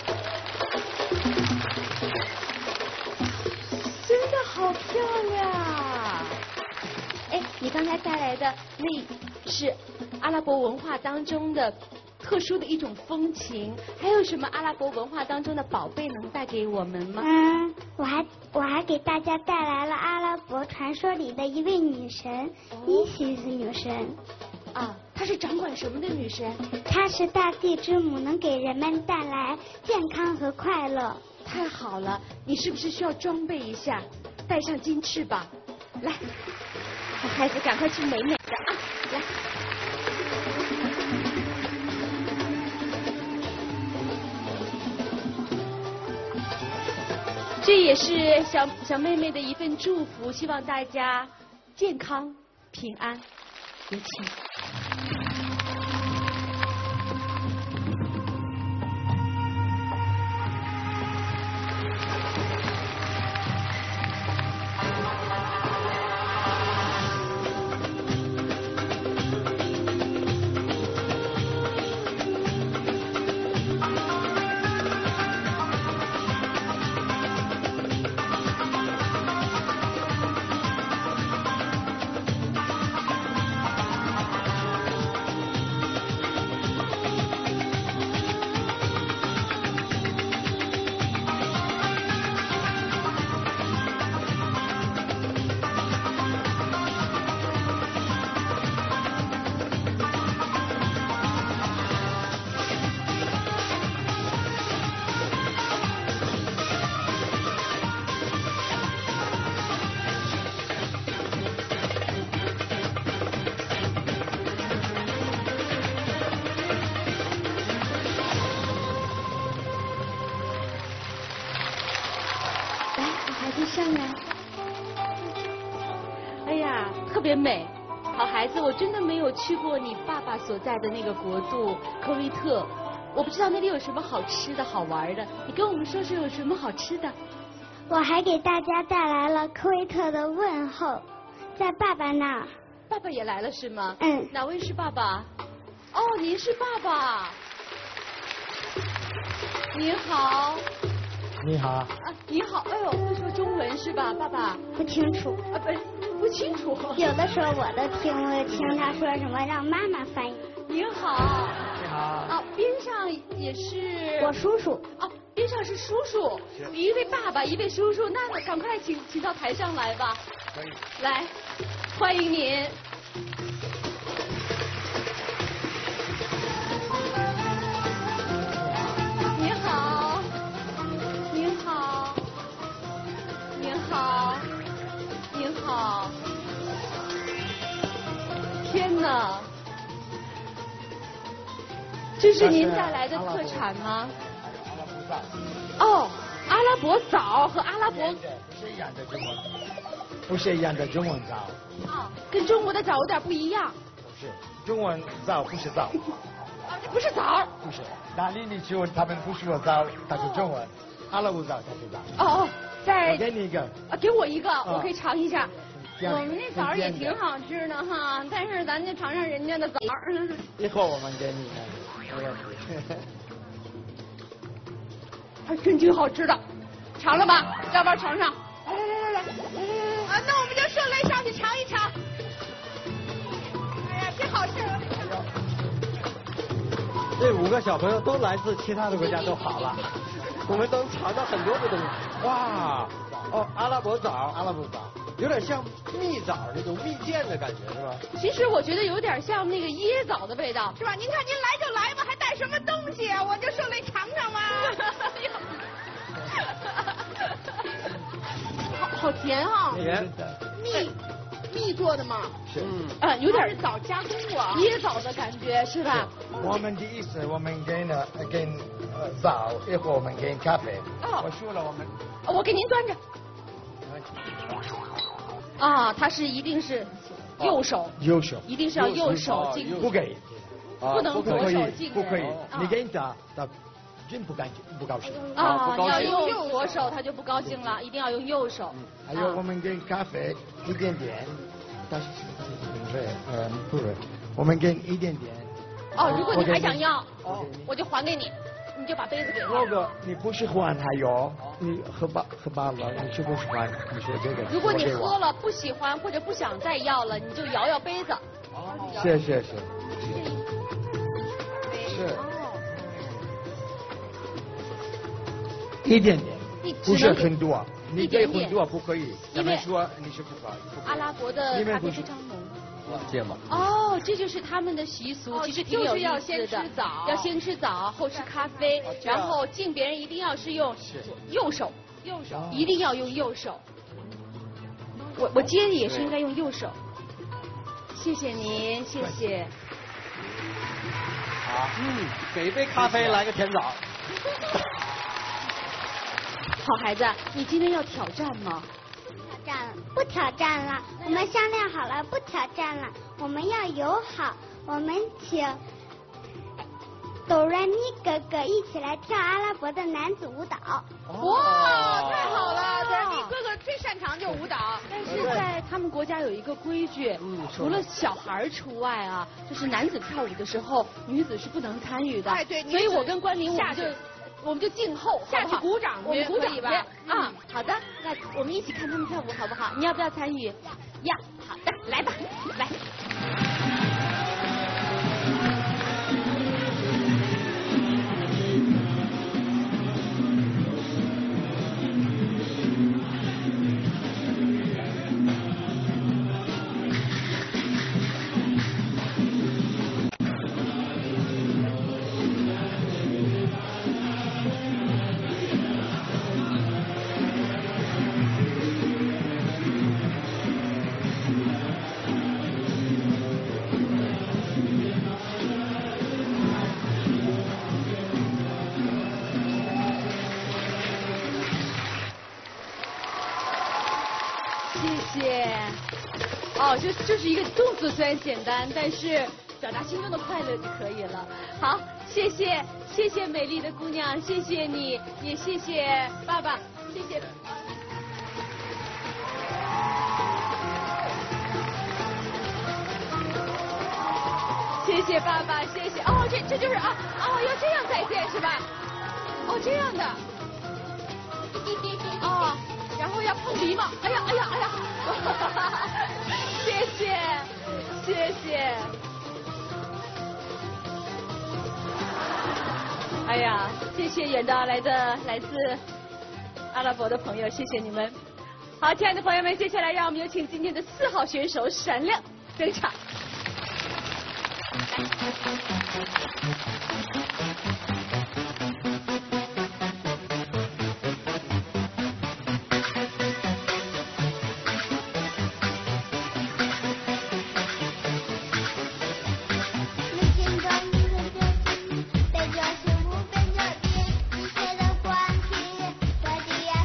S1: 真的好漂亮！哎，你刚才带来的那是阿拉伯文化当中的特殊的一种风情，还有什么阿拉伯文化当中的宝贝能带给我们吗？
S2: 嗯，我还我还给大家带来了阿拉伯传说里的一位女神，伊西斯女神。
S1: 啊，她是掌管什么的女神？
S2: 她是大地之母，能给人们带来健康和快乐。
S1: 太好了，你是不是需要装备一下，带上金翅膀？来，好孩子，赶快去美美的啊！来。这也是小小妹妹的一份祝福，希望大家健康平安。有请。上来。哎呀，特别美。好孩子，我真的没有去过你爸爸所在的那个国度科威特，我不知道那里有什么好吃的好玩的，你跟我们说说有什么好吃的。
S2: 我还给大家带来了科威特的问候，在爸爸那儿。
S1: 爸爸也来了是吗？
S2: 嗯。
S1: 哪位是爸爸？哦，您是爸爸。您好。
S7: 你好。
S1: 啊，你好，哎呦，会说中文是吧，爸爸？
S2: 不清楚。
S1: 啊，不，不清楚。
S2: 有的时候我都听不清他说什么，让妈妈翻译。
S1: 您好。
S7: 你好。
S1: 啊，边上也是。
S2: 我叔叔。
S1: 哦，边上是叔叔，一位爸爸，一位叔叔，那赶快请请到台上来吧。
S7: 可以。
S1: 来，欢迎您。您好，您好，您好，您好。天哪！这是您带来的特产吗？
S7: 阿拉布萨。
S1: 哦，阿拉伯枣和阿拉伯
S7: 不是一样的中文，不是一样的中文枣。
S1: 啊，跟中国的枣有点不一样。
S7: 不是，中文枣不是枣。
S1: 啊，这不是枣。
S7: 不是，哪里你去问他们不说枣，他是中文，阿拉伯枣才是枣。
S1: 哦哦，在。
S7: 我给你一个。
S1: 啊，给我一个，我可以尝一下。
S7: 我
S1: 们那枣也挺好吃的哈，但是咱就尝尝人家的枣。
S7: 一会儿我们给你呢。
S1: 还真挺好吃的，尝了吧？要不要尝尝？来来来来来，啊，那我们就顺雷上去尝一尝。哎呀，挺好吃。
S4: 这五个小朋友都来自其他的国家，都好了，我们都尝到很多的东西。哇，哦，阿拉伯枣，阿拉伯枣。有点像蜜枣那种蜜饯的感觉，是吧？
S1: 其实我觉得有点像那个椰枣的味道，是吧？您看您来就来吧，还带什么东西啊？我就顺便尝尝嘛。好好甜啊！
S4: 甜。
S1: 蜜蜜做的嘛。
S7: 是。
S1: 嗯。啊，有点枣加工过，椰枣的感觉是吧？
S7: 我们的意思，我们给呢给呃枣，一会儿我们给咖啡。哦。我说了，我们。
S1: 我给您端着。啊，他是一定是右手，
S7: 右手，
S1: 一定是要右手进，
S7: 不可以，
S1: 不能左手进，
S7: 不可以，你给他，他真不干净，不高兴。
S1: 啊，要用左手他就不高兴了，一定要用右手。
S7: 还有我们给咖啡一点点，但是对，呃，不是，我们给一点点。
S1: 哦，如果你还想要，我就还给你。你就把杯子给我。
S7: 如果你不喜欢还有，你喝饱喝饱了，你是不喜欢，你说这个。
S1: 如果你喝了不喜欢或者不想再要了，你就摇摇杯子。
S7: 哦。是是是。是。一点点。不是很多，你给很多不可以。他们说你是不可以。
S1: 阿拉伯的咖啡非常浓。
S4: 芥末。
S1: 哦，这就是他们的习俗，其实挺有意思的。要先吃枣，要先吃枣，后吃咖啡，然后敬别人一定要是用右手，右手一定要用右手。我我接也是应该用右手。谢谢您，谢谢。
S4: 好，嗯，给一杯咖啡，来个甜枣。
S1: 好孩子，你今天要挑战吗？
S2: 不挑战了，我们商量好了，不挑战了。我们要友好，我们请哆来咪哥哥一起来跳阿拉伯的男子舞蹈。
S1: 哇，太好了！哆来咪哥哥最擅长就舞蹈，但是在他们国家有一个规矩，除了小孩除外啊，就是男子跳舞的时候，女子是不能参与的。哎，对，所以我跟关凌我们就。我们就静候，下去鼓掌，我们鼓掌吧。啊，好的，那我们一起看他们跳舞好不好？你要不要参与？呀，好的，来吧，来。哦，就就是一个动作，虽然简单，但是表达心中的快乐就可以了。好，谢谢，谢谢美丽的姑娘，谢谢你，也谢谢爸爸，谢谢。谢谢爸爸，谢谢。哦，这这就是啊哦，要这样再见是吧？哦，这样的。哦，然后要碰鼻嘛？哎呀，哎呀，哎呀！谢谢，谢谢。哎呀，谢谢远道来的来自阿拉伯的朋友，谢谢你们。好，亲爱的朋友们，接下来让我们有请今天的四号选手闪亮登场。
S2: 背着书，背着笔，你写的关题，这地呀。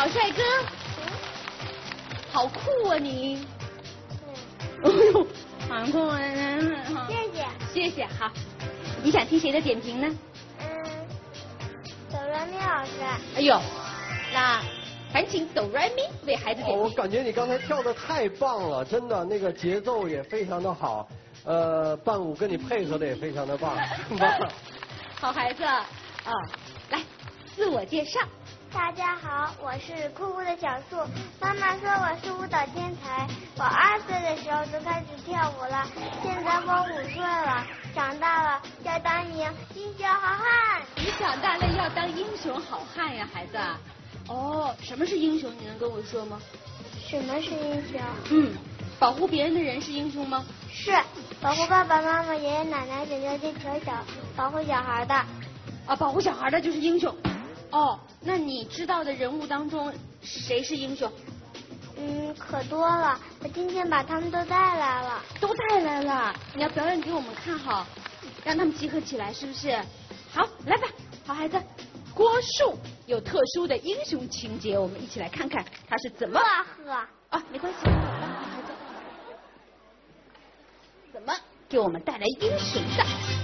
S1: 小帅哥，好酷啊你！哎呦，好酷啊！
S2: 谢谢。
S1: 谢谢，好。你想听谁的点评呢？
S2: 嗯，哆来咪老师。
S1: 哎呦，那还请哆来咪为孩子点评。
S4: 哦，我感觉你刚才跳的太棒了，真的，那个节奏也非常的好，呃，伴舞跟你配合的也非常的棒，棒。
S1: 好孩子啊，来，自我介绍。
S2: 大家好，我是酷酷的小素。妈妈说我是舞蹈天才。我二岁的时候就开始跳舞了，现在我五岁了，长大了要当英英雄好汉。
S1: 你长大了要当英雄好汉呀，孩子。哦，什么是英雄？你能跟我说吗？
S2: 什么是英雄？
S1: 嗯，保护别人的人是英雄吗？
S2: 是，保护爸爸妈妈、爷爷奶奶、姐姐、弟小小，保护小孩的。
S1: 啊，保护小孩的就是英雄。哦，那你知道的人物当中谁是英雄？
S2: 嗯，可多了，我今天把他们都带来了。
S1: 都带来了，你要表演给我们看好，让他们集合起来，是不是？好，来吧，好孩子。郭树有特殊的英雄情节，我们一起来看看他是怎么。
S2: 呵呵。
S1: 啊，没关系，来，好孩子，怎么给我们带来英雄的？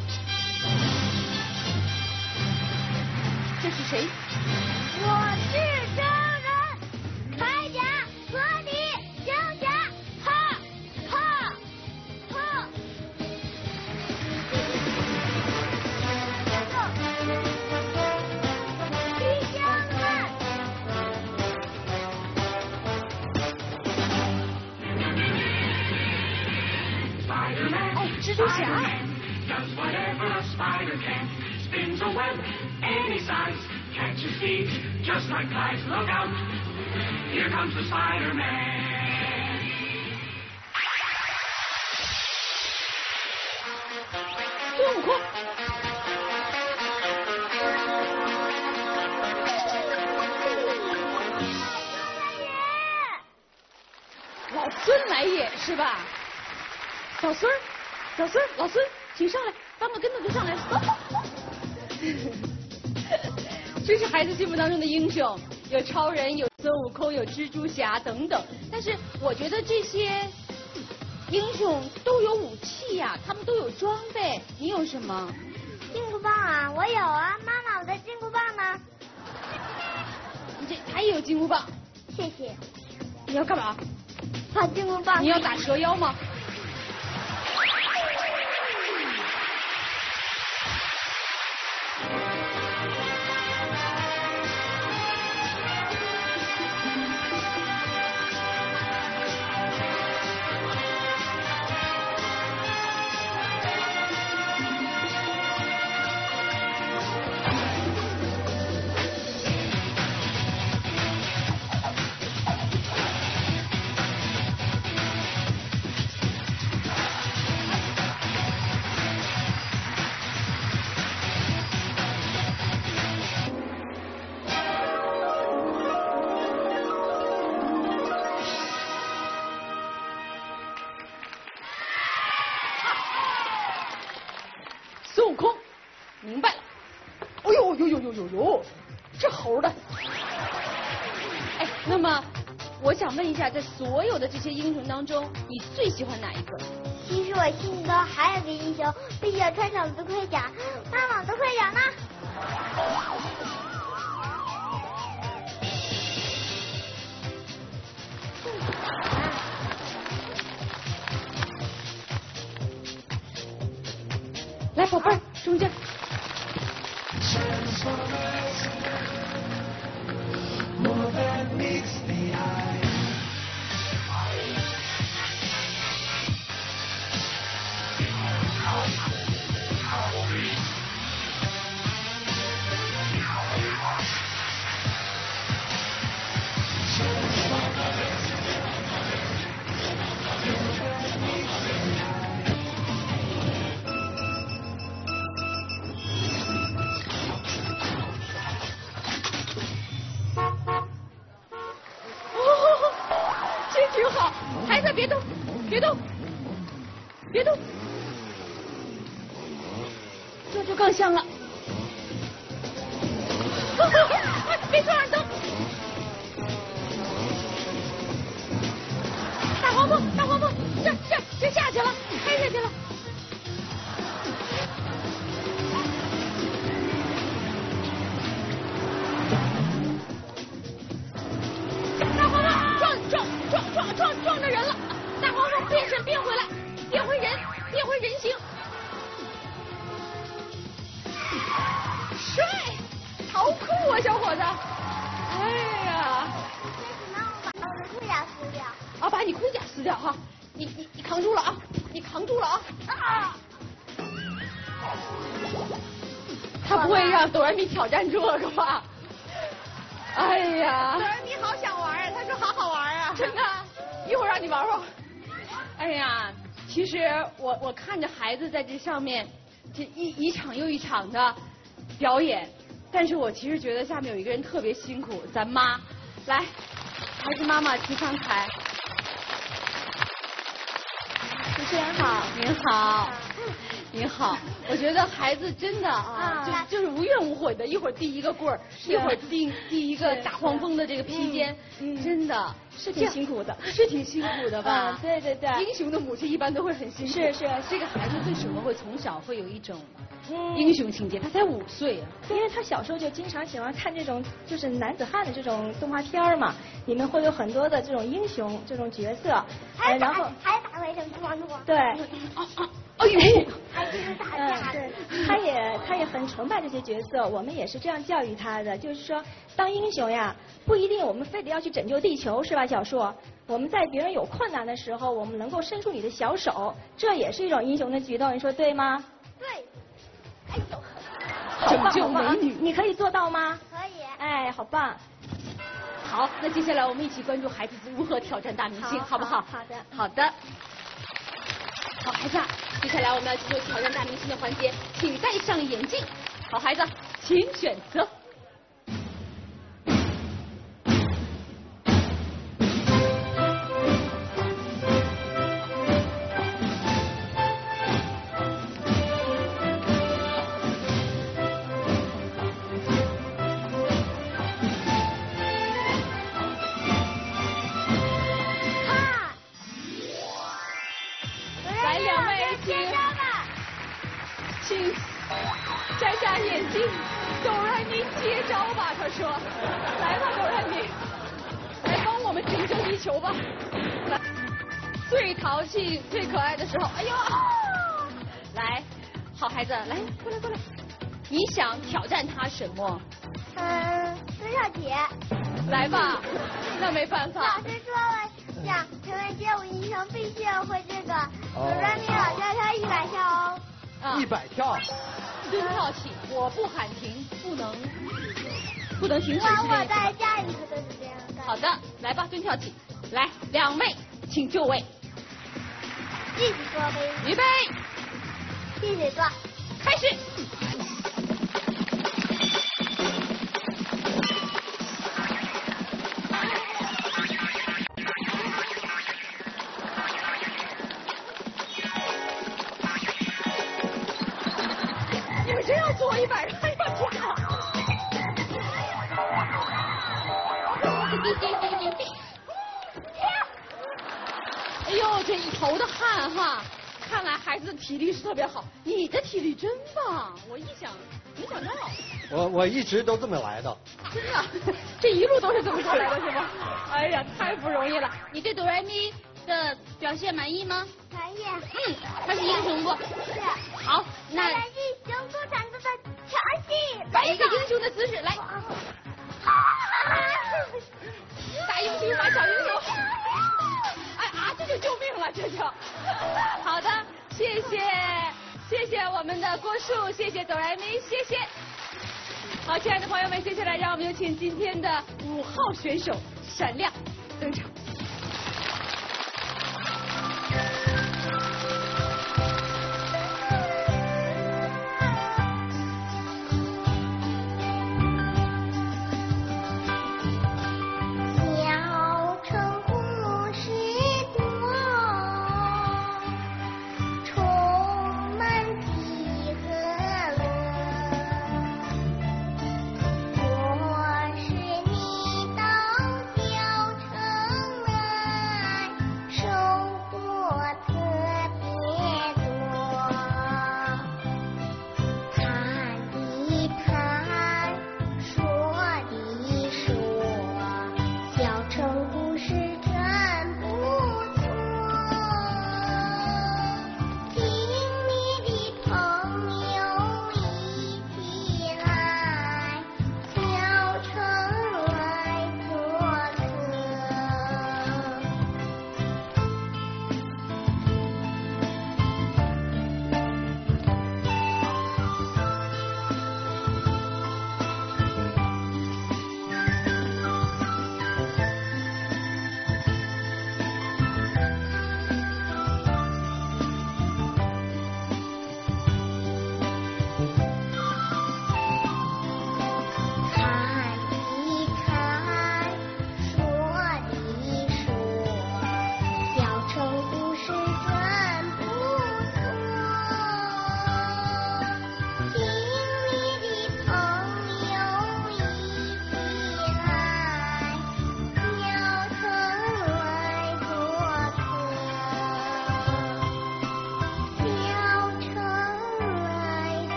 S1: 这是谁？
S2: 我是真人，铠甲和你行侠，哈哈哈！弟兄们，
S1: 哦，蜘蛛侠。
S8: Does whatever a spider can, spins a web any size, catches thieves just like flies. Look out, here comes the Spider-Man.
S1: 孙悟空。老孙来也是吧？小孙儿，小孙儿，老孙，请上来，翻个跟头就上来了。这是孩子心目当中的英雄，有超人，有孙悟空，有蜘蛛侠等等。但是我觉得这些英雄都有武器呀、啊，他们都有装备。你有什么？
S2: 金箍棒啊，我有啊。妈妈，我的金箍棒呢？
S1: 你这他也有金箍棒。
S2: 谢谢。
S1: 你要干嘛？
S2: 把金箍棒。
S1: 你要打蛇妖吗？孙悟空，明白了。哎呦呦呦呦呦呦，这猴的。哎，那么我想问一下，在所有的这些英雄当中，你最喜欢哪一个？
S2: 其实我心里头还有个英雄，必须要穿上独盔甲。妈妈，独盔甲呢？
S1: 来，宝贝儿，中间。挺好，孩子别动，别动，别动，这就更像了。别撞上灯。 蜂，大黄蜂，这这这下去了，飞下去了。大黄蜂撞撞撞撞撞撞着人了，大黄蜂变身变回来，变回人，变回人形。帅，好酷啊，小伙子！哎呀，
S2: 那我把我的裤脚撕掉。
S1: 啊，把你盔甲撕掉哈！你你你扛住了啊！你扛住了啊！啊！他不会让哆来咪挑战这个吧？哎呀，
S3: 哆来咪好想玩啊！他说好好玩啊！
S1: 真的，一会儿让你玩玩。哎呀，其实我我看着孩子在这上面，这一一场又一场的表演，但是我其实觉得下面有一个人特别辛苦，咱妈，来，孩子妈妈请上台。主持人好，您好，您好。我觉得孩子真的啊，就就是无怨无悔的，一会儿递一个棍儿，一会儿递递一个大黄蜂的这个披肩，真的
S9: 是挺辛苦的，
S1: 是挺辛苦的吧？
S9: 对对对。
S1: 英雄的母亲一般都会很辛苦。
S9: 是是，
S1: 这个孩子为什么会从小会有一种英雄情节？他才五岁啊，
S9: 因为他小时候就经常喜欢看这种就是男子汉的这种动画片嘛，里面会有很多的这种英雄这种角色，
S2: 还
S9: 然后
S2: 还打卫生光光。
S9: 对。
S1: 哎呦，
S2: 还就是打架。
S9: 对，他也他也很崇拜这些角色，我们也是这样教育他的，就是说当英雄呀，不一定我们非得要去拯救地球，是吧，小树？我们在别人有困难的时候，我们能够伸出你的小手，这也是一种英雄的举动，你说对吗？
S2: 对。哎呦，
S1: 拯救美女，
S9: 你可以做到吗？
S2: 可以。
S9: 哎，好棒。
S1: 好，那接下来我们一起关注孩子如何挑战大明星，好不好？
S9: 好的，
S1: 好的。好孩子，接下来我们要进入挑战大明星的环节，请戴上眼镜。好孩子，请选择。来，两位请，请摘下眼镜，哆来咪接招吧。他说：“来吧，哆来咪，来帮我们拯救地球吧。”来，最淘气、最可爱的时候，哎呦！来，好孩子，来过来过来，你想挑战他什么？
S2: 嗯，孙小姐。
S1: 来吧，那没办法。
S2: 老师说了，想成为街舞英雄，必须要会这个。哆来咪老师跳一百跳哦。
S1: 啊，
S4: 一百跳。
S1: 蹲跳起，我不喊停，不能不能停止。
S2: 我我在家里头都是这样干。
S1: 好的，来吧，蹲跳起。来，两位请就位。
S2: 继续做呗。
S1: 预备。
S2: 继续做。
S1: 开始。你们真要做一百个？哎呦天哪！哎呦，这一头的汗哈！看来孩子的体力是特别好，你的体力真棒，我一想没想到。
S4: 我我一直都这么来的。
S1: 真的，这一路都是这么过来的是吗？哎呀，太不容易了。你对哆来咪的表现满意吗？
S2: 满意。
S1: 嗯，他是英雄不？
S2: 是。
S1: 好，那
S2: 来英雄出场的调戏。
S1: 摆一个英雄的姿势来。大英雄把小英雄。哎啊，这就救命了，这就。好的，谢谢谢谢我们的郭树，谢谢哆来咪，谢谢。好，亲爱的朋友们，接下来让我们有请今天的五号选手闪亮登场。
S2: 小城故事多，充满喜和乐。我是你到小城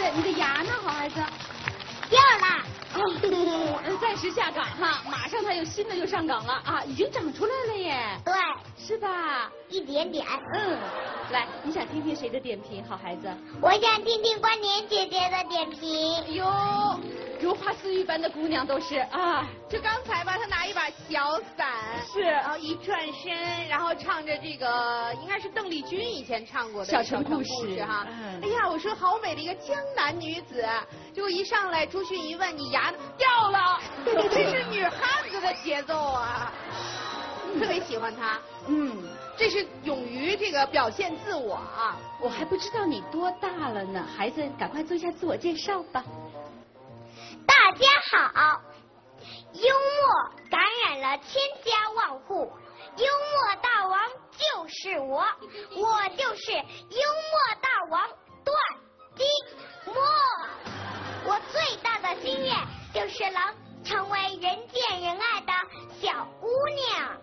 S1: 你的牙呢，好孩子？
S2: 掉了。
S1: 哦，暂时下岗哈，马上他有新的就上岗了啊，已经长出来了耶。
S2: 对，
S1: 是吧？
S2: 一点点。
S1: 嗯，来，你想听听谁的点评，好孩子？
S2: 我想听听关年姐姐的点评。
S1: 哎呦，如花似玉般的姑娘都是啊。
S3: 就刚才吧，她拿一把小伞，
S1: 是，
S3: 然后一转身，然后唱着这个应该是邓丽君以前唱过的
S1: 小城
S3: 故
S1: 事
S3: 哈。
S1: 嗯、
S3: 哎呀，我说好美的一个江南女子，结果一上来朱迅一问你牙掉了，这是女汉子的节奏啊，特别喜欢她。
S1: 嗯，
S3: 这是勇于这个表现自我啊。
S1: 我还不知道你多大了呢，孩子，赶快做一下自我介绍吧。
S2: 大家好，幽默感染了千家万户，幽默大王就是我，我就是幽默大王段金默。我最大的心愿就是能成为人见人爱的小姑娘。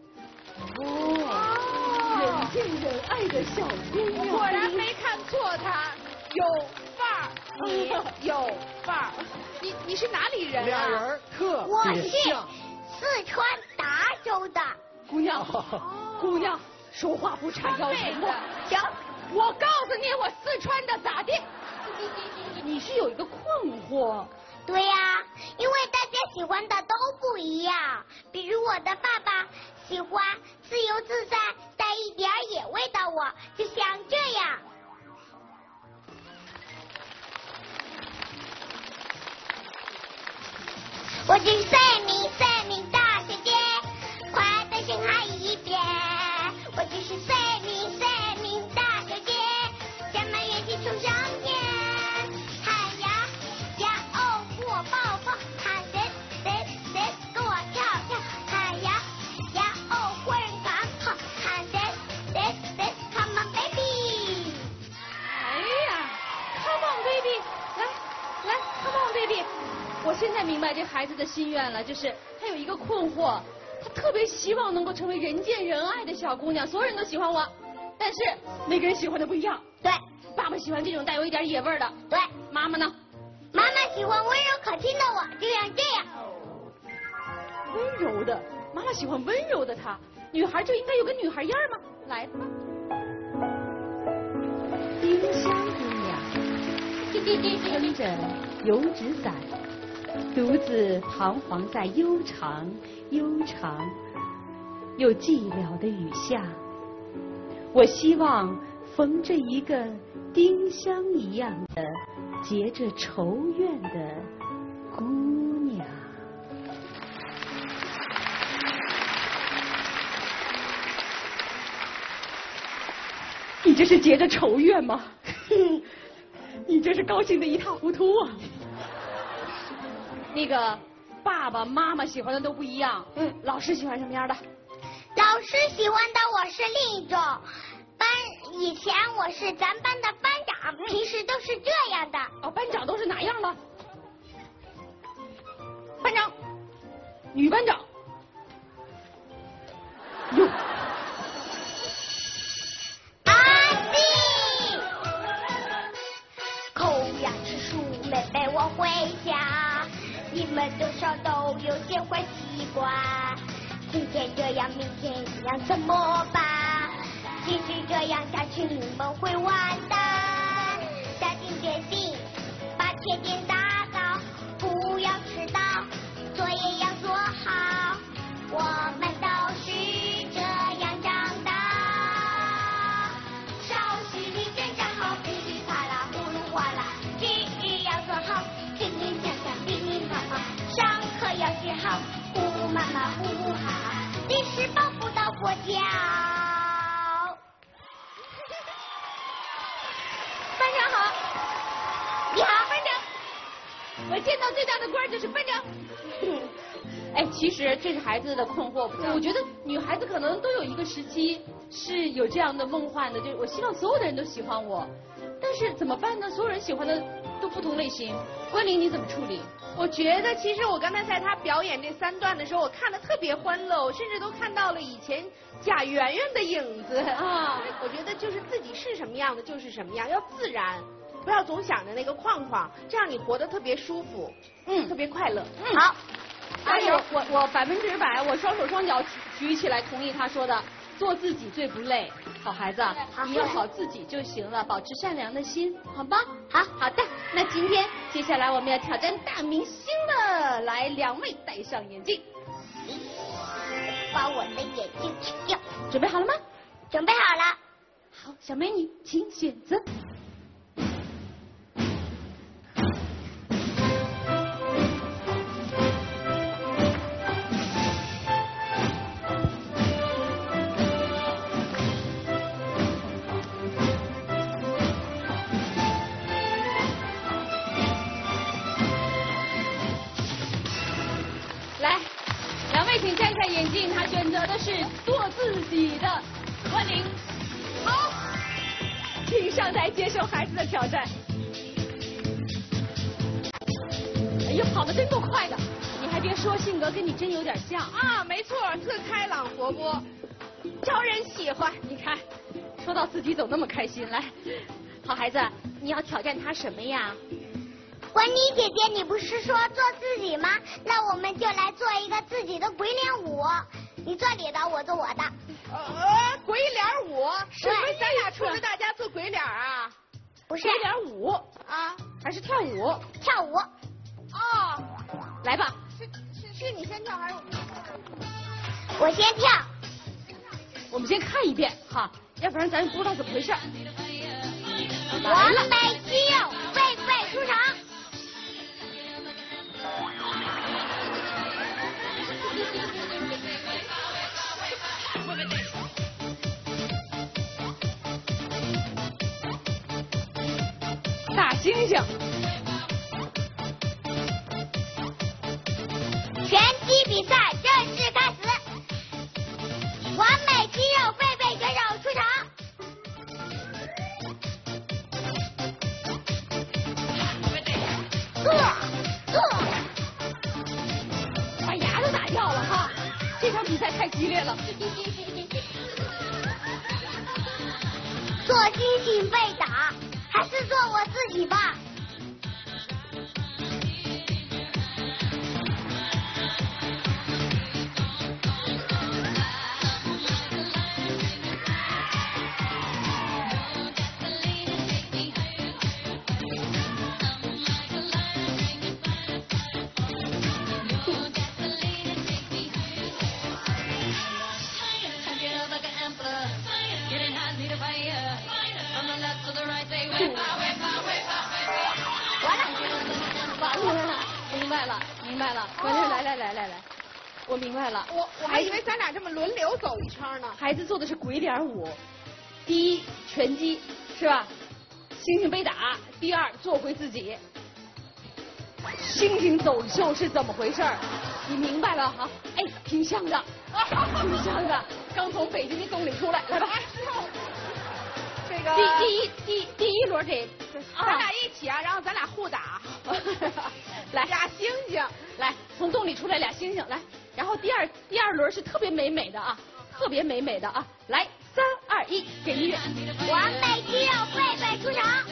S1: 哦，人见人爱的小姑娘，
S3: 果然没看错她，有范儿，你有范儿。你你是哪里人啊？
S4: 俩人特
S2: 我是
S4: 别像。
S2: 四川达州的
S1: 姑娘，姑娘说话不掺腰沉默。
S2: 行，
S1: 我告诉你，我四川的咋地？你是有一个困惑。
S2: 对呀、啊，因为大家喜欢的都不一样。比如我的爸爸喜欢自由自在、带一点野味的我，就像这样。我就是赛米赛米大姐姐，快再深喊一遍。我就是赛米赛米大姐姐，加满元气冲上天。喊呀呀哦，我抱抱，喊 this this this， 跟我跳跳。喊呀呀哦，活人赶跑，喊 this this this，come on baby。
S1: 哎呀 ，come on baby， 来来 ，come on baby。我现在明白这孩子的心愿了，就是他有一个困惑，他特别希望能够成为人见人爱的小姑娘，所有人都喜欢我，但是每个人喜欢的不一样。
S2: 对，
S1: 爸爸喜欢这种带有一点野味的。
S2: 对，
S1: 妈妈呢？
S2: 妈妈喜欢温柔可亲的我，就像这样。
S1: 温柔的，妈妈喜欢温柔的她。女孩就应该有个女孩样吗？来吧。丁香姑娘，撑着油纸伞，独自彷徨在悠长悠长又寂寥的雨下。我希望逢着一个丁香一样的结着愁怨的姑娘。你这是结着愁怨吗？你这是高兴的一塌糊涂啊！那个爸爸妈妈喜欢的都不一样，嗯，老师喜欢什么样的？
S2: 老师喜欢的我是另一种。班以前我是咱班的班长，平时都是这样的。
S1: 哦，班长都是哪样了？班长，女班长。哟。
S2: 阿弟，抠牙齿数妹妹我回家，你们多少都有些坏习惯。今天这样，明天一样，怎么办？继续这样下去，你们会完蛋。下定决心，把铁点打倒，不要迟到，作业要做好。我们都是这样长大。稍息里真站好，噼里啪啦，呼噜哗啦，只要做好，听听讲讲，噼里啪啦。上课要写好，呼呼妈妈，呼呼哈哈，历史报不到国家。
S1: 班长好，你好，班长。我见到最大的官就是班长。哎，其实这是孩子的困惑。我觉得女孩子可能都有一个时期是有这样的梦幻的，就是我希望所有的人都喜欢我。但是怎么办呢？所有人喜欢的都不同类型。关凌，你怎么处理？
S3: 我觉得其实我刚才在他表演这三段的时候，我看得特别欢乐，我甚至都看到了以前贾圆圆的影子啊。我觉得就是自己是什么样的就是什么样，要自然。 不要总想着那个框框，这样你活得特别舒服，
S1: 嗯，
S3: 特别快乐。
S1: 嗯，好。加油！我我百分之百，我双手双脚举起来，同意他说的，做自己最不累。好孩子，你要好自己就行了，保持善良的心，好吧？好好的。那今天接下来我们要挑战大明星了，来，两位戴上眼镜，
S2: 把我的眼镜取掉。
S1: 准备好了吗？
S2: 准备好了。
S1: 好，小美女，请选择。来，两位请摘下眼镜，他选择的是做自己的关凌。好，请上台接受孩子的挑战。哎呦，跑得真够快的！你还别说，性格跟你真有点像
S3: 啊，没错，特开朗活泼，招人喜欢。
S1: 你看，说到自己总那么开心。来，好孩子，你要挑战他什么呀？
S2: 关妮姐姐，你不是说做自己吗？那我们就来做一个自己的鬼脸舞。你做你的，我做我的。
S3: 呃，鬼脸舞？
S1: 什么意思？
S3: 咱俩冲着大家做鬼脸啊？
S2: 不是。
S1: 鬼脸舞
S3: 啊？
S1: 还是跳舞？
S2: 跳舞。
S3: 哦，
S1: 来吧。
S3: 是是是你先跳还是我？
S2: 我先跳。
S1: 我们先看一遍哈，要不然咱不知道怎么回事。
S2: 完美肌肉，狒狒出场。
S1: 大猩猩。
S2: 拳击比赛正式开始。完美肌肉，狒狒选手出场。
S1: 把牙都打掉了哈！这场比赛太激烈了。
S2: 做猩猩被打，还是做我自己吧。
S1: 明白了，明白了。关键来来来来来，我明白了。
S3: 我我还以为咱俩这么轮流走一圈呢。
S1: 孩子做的是鬼脸舞，第一拳击是吧？猩猩被打，第二做回自己。猩猩走秀是怎么回事？你明白了哈？哎，挺像的，挺像的。刚从北京的洞里出来，来吧。
S3: 这个
S1: 第第一第第一轮得，
S3: 咱俩一起啊，然后咱俩互打。
S1: 来，
S3: 俩猩猩，
S1: 来从洞里出来俩猩猩，来，然后第二第二轮是特别美美的啊，特别美美的啊，来三二一，给音乐。
S2: 完美肌肉，狒狒出场。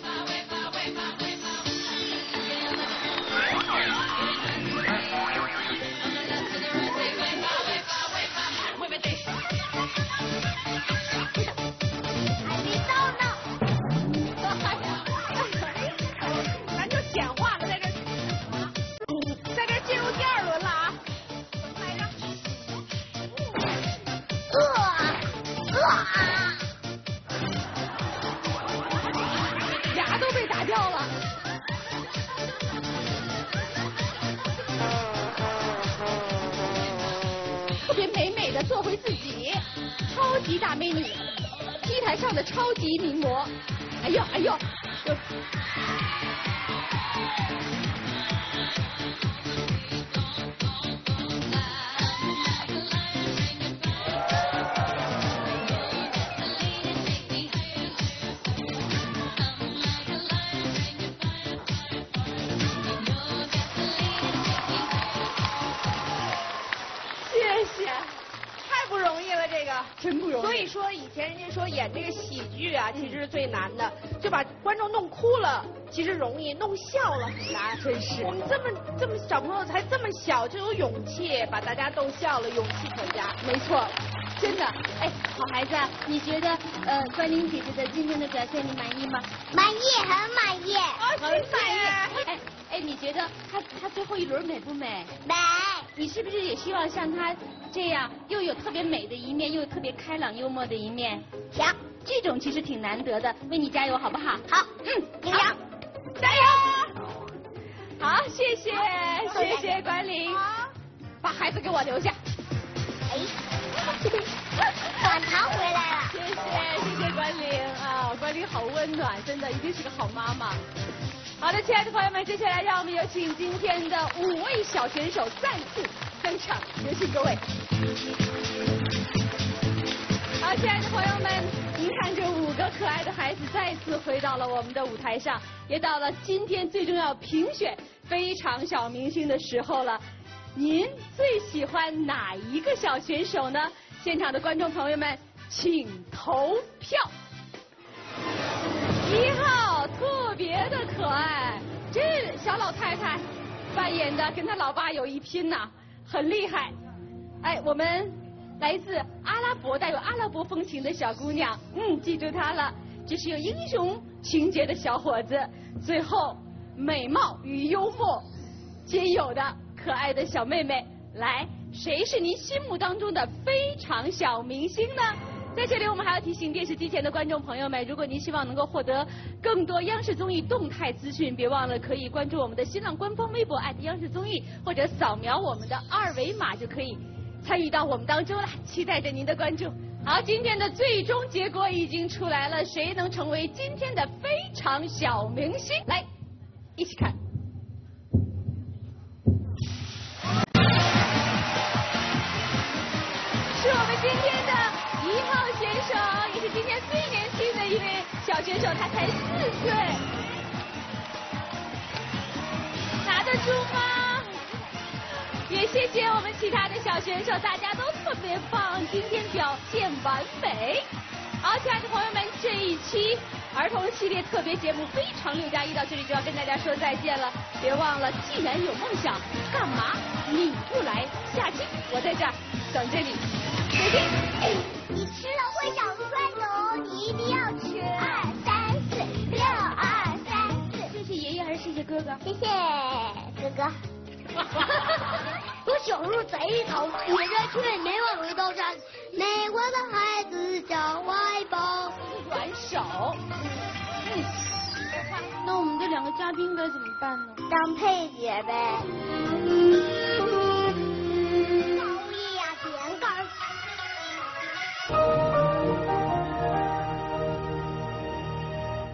S3: 咱就简化了，在这，在这进入第二轮了啊！来着，
S2: 呃呃，
S1: 牙都被打掉了。特别美美的做回自己，超级大美女，T台上的超级名模。哎呦哎呦，就谢谢。
S3: 太不容易了，这个
S1: 真不容易。
S3: 所以说，以前人家说演这个喜剧啊，其实是最难的，就把观众弄哭了。 乐其实容易，弄笑了很难。
S1: 真是。
S3: 我们这么这么小朋友才这么小就有勇气把大家逗笑了，勇气可嘉。
S1: 没错，真的。哎，好孩子，你觉得呃关玲姐姐的今天的表现你满意吗？
S2: 满意，很满意。
S3: 哦，
S1: 很满意。哎哎，你觉得她她最后一轮美不美？
S2: 美。
S1: 你是不是也希望像她这样，又有特别美的一面，又有特别开朗幽默的一面？
S2: 想。
S1: 这种其实挺难得的，为你加油好不好？
S2: 好，
S1: 嗯，
S2: 加油，
S1: 加油！好，谢谢，谢谢关玲，把孩子给我留下。
S2: 哎，短糖回来了。
S1: 谢谢，谢谢关玲啊，关玲好温暖，真的一定是个好妈妈。好的，亲爱的朋友们，接下来让我们有请今天的五位小选手再次登场，有请各位。好，亲爱的朋友们，您看这五个可爱的孩子再次回到了我们的舞台上，也到了今天最重要评选非常小明星的时候了。您最喜欢哪一个小选手呢？现场的观众朋友们，请投票。一号特别的可爱，这小老太太扮演的跟她老爸有一拼呐，很厉害。哎，我们。来自阿拉伯带有阿拉伯风情的小姑娘，嗯，记住她了。这是有英雄情节的小伙子，最后美貌与幽默皆有的可爱的小妹妹。来，谁是您心目当中的非常小明星呢？在这里，我们还要提醒电视机前的观众朋友们，如果您希望能够获得更多央视综艺动态资讯，别忘了可以关注我们的新浪官方微博艾特央视综艺，或者扫描我们的二维码就可以参与到我们当中了，期待着您的关注。好，今天的最终结果已经出来了，谁能成为今天的非常小明星？来，一起看。是我们今天的一号选手，也是今天最年轻的一位小选手，他才四岁，拿得住吗？也谢谢我们其他的小选手，大家都特别棒，今天表现完美。好，亲爱的朋友们，这一期儿童系列特别节目《非常六加一》到这里就要跟大家说再见了。别忘了，既然有梦想，干嘛你不来？下期我在这儿等着你，再见。
S2: 你吃了会长帅的哦，你一定要吃。二三四，六二三四。
S1: 谢谢爷爷还是谢谢哥哥？
S2: 谢谢哥哥。我小时候贼淘，也在却没往回头山。美国的孩子叫外包。
S1: 软手。嗯。那我们这两个嘉宾该怎么办呢？
S2: 当配角呗。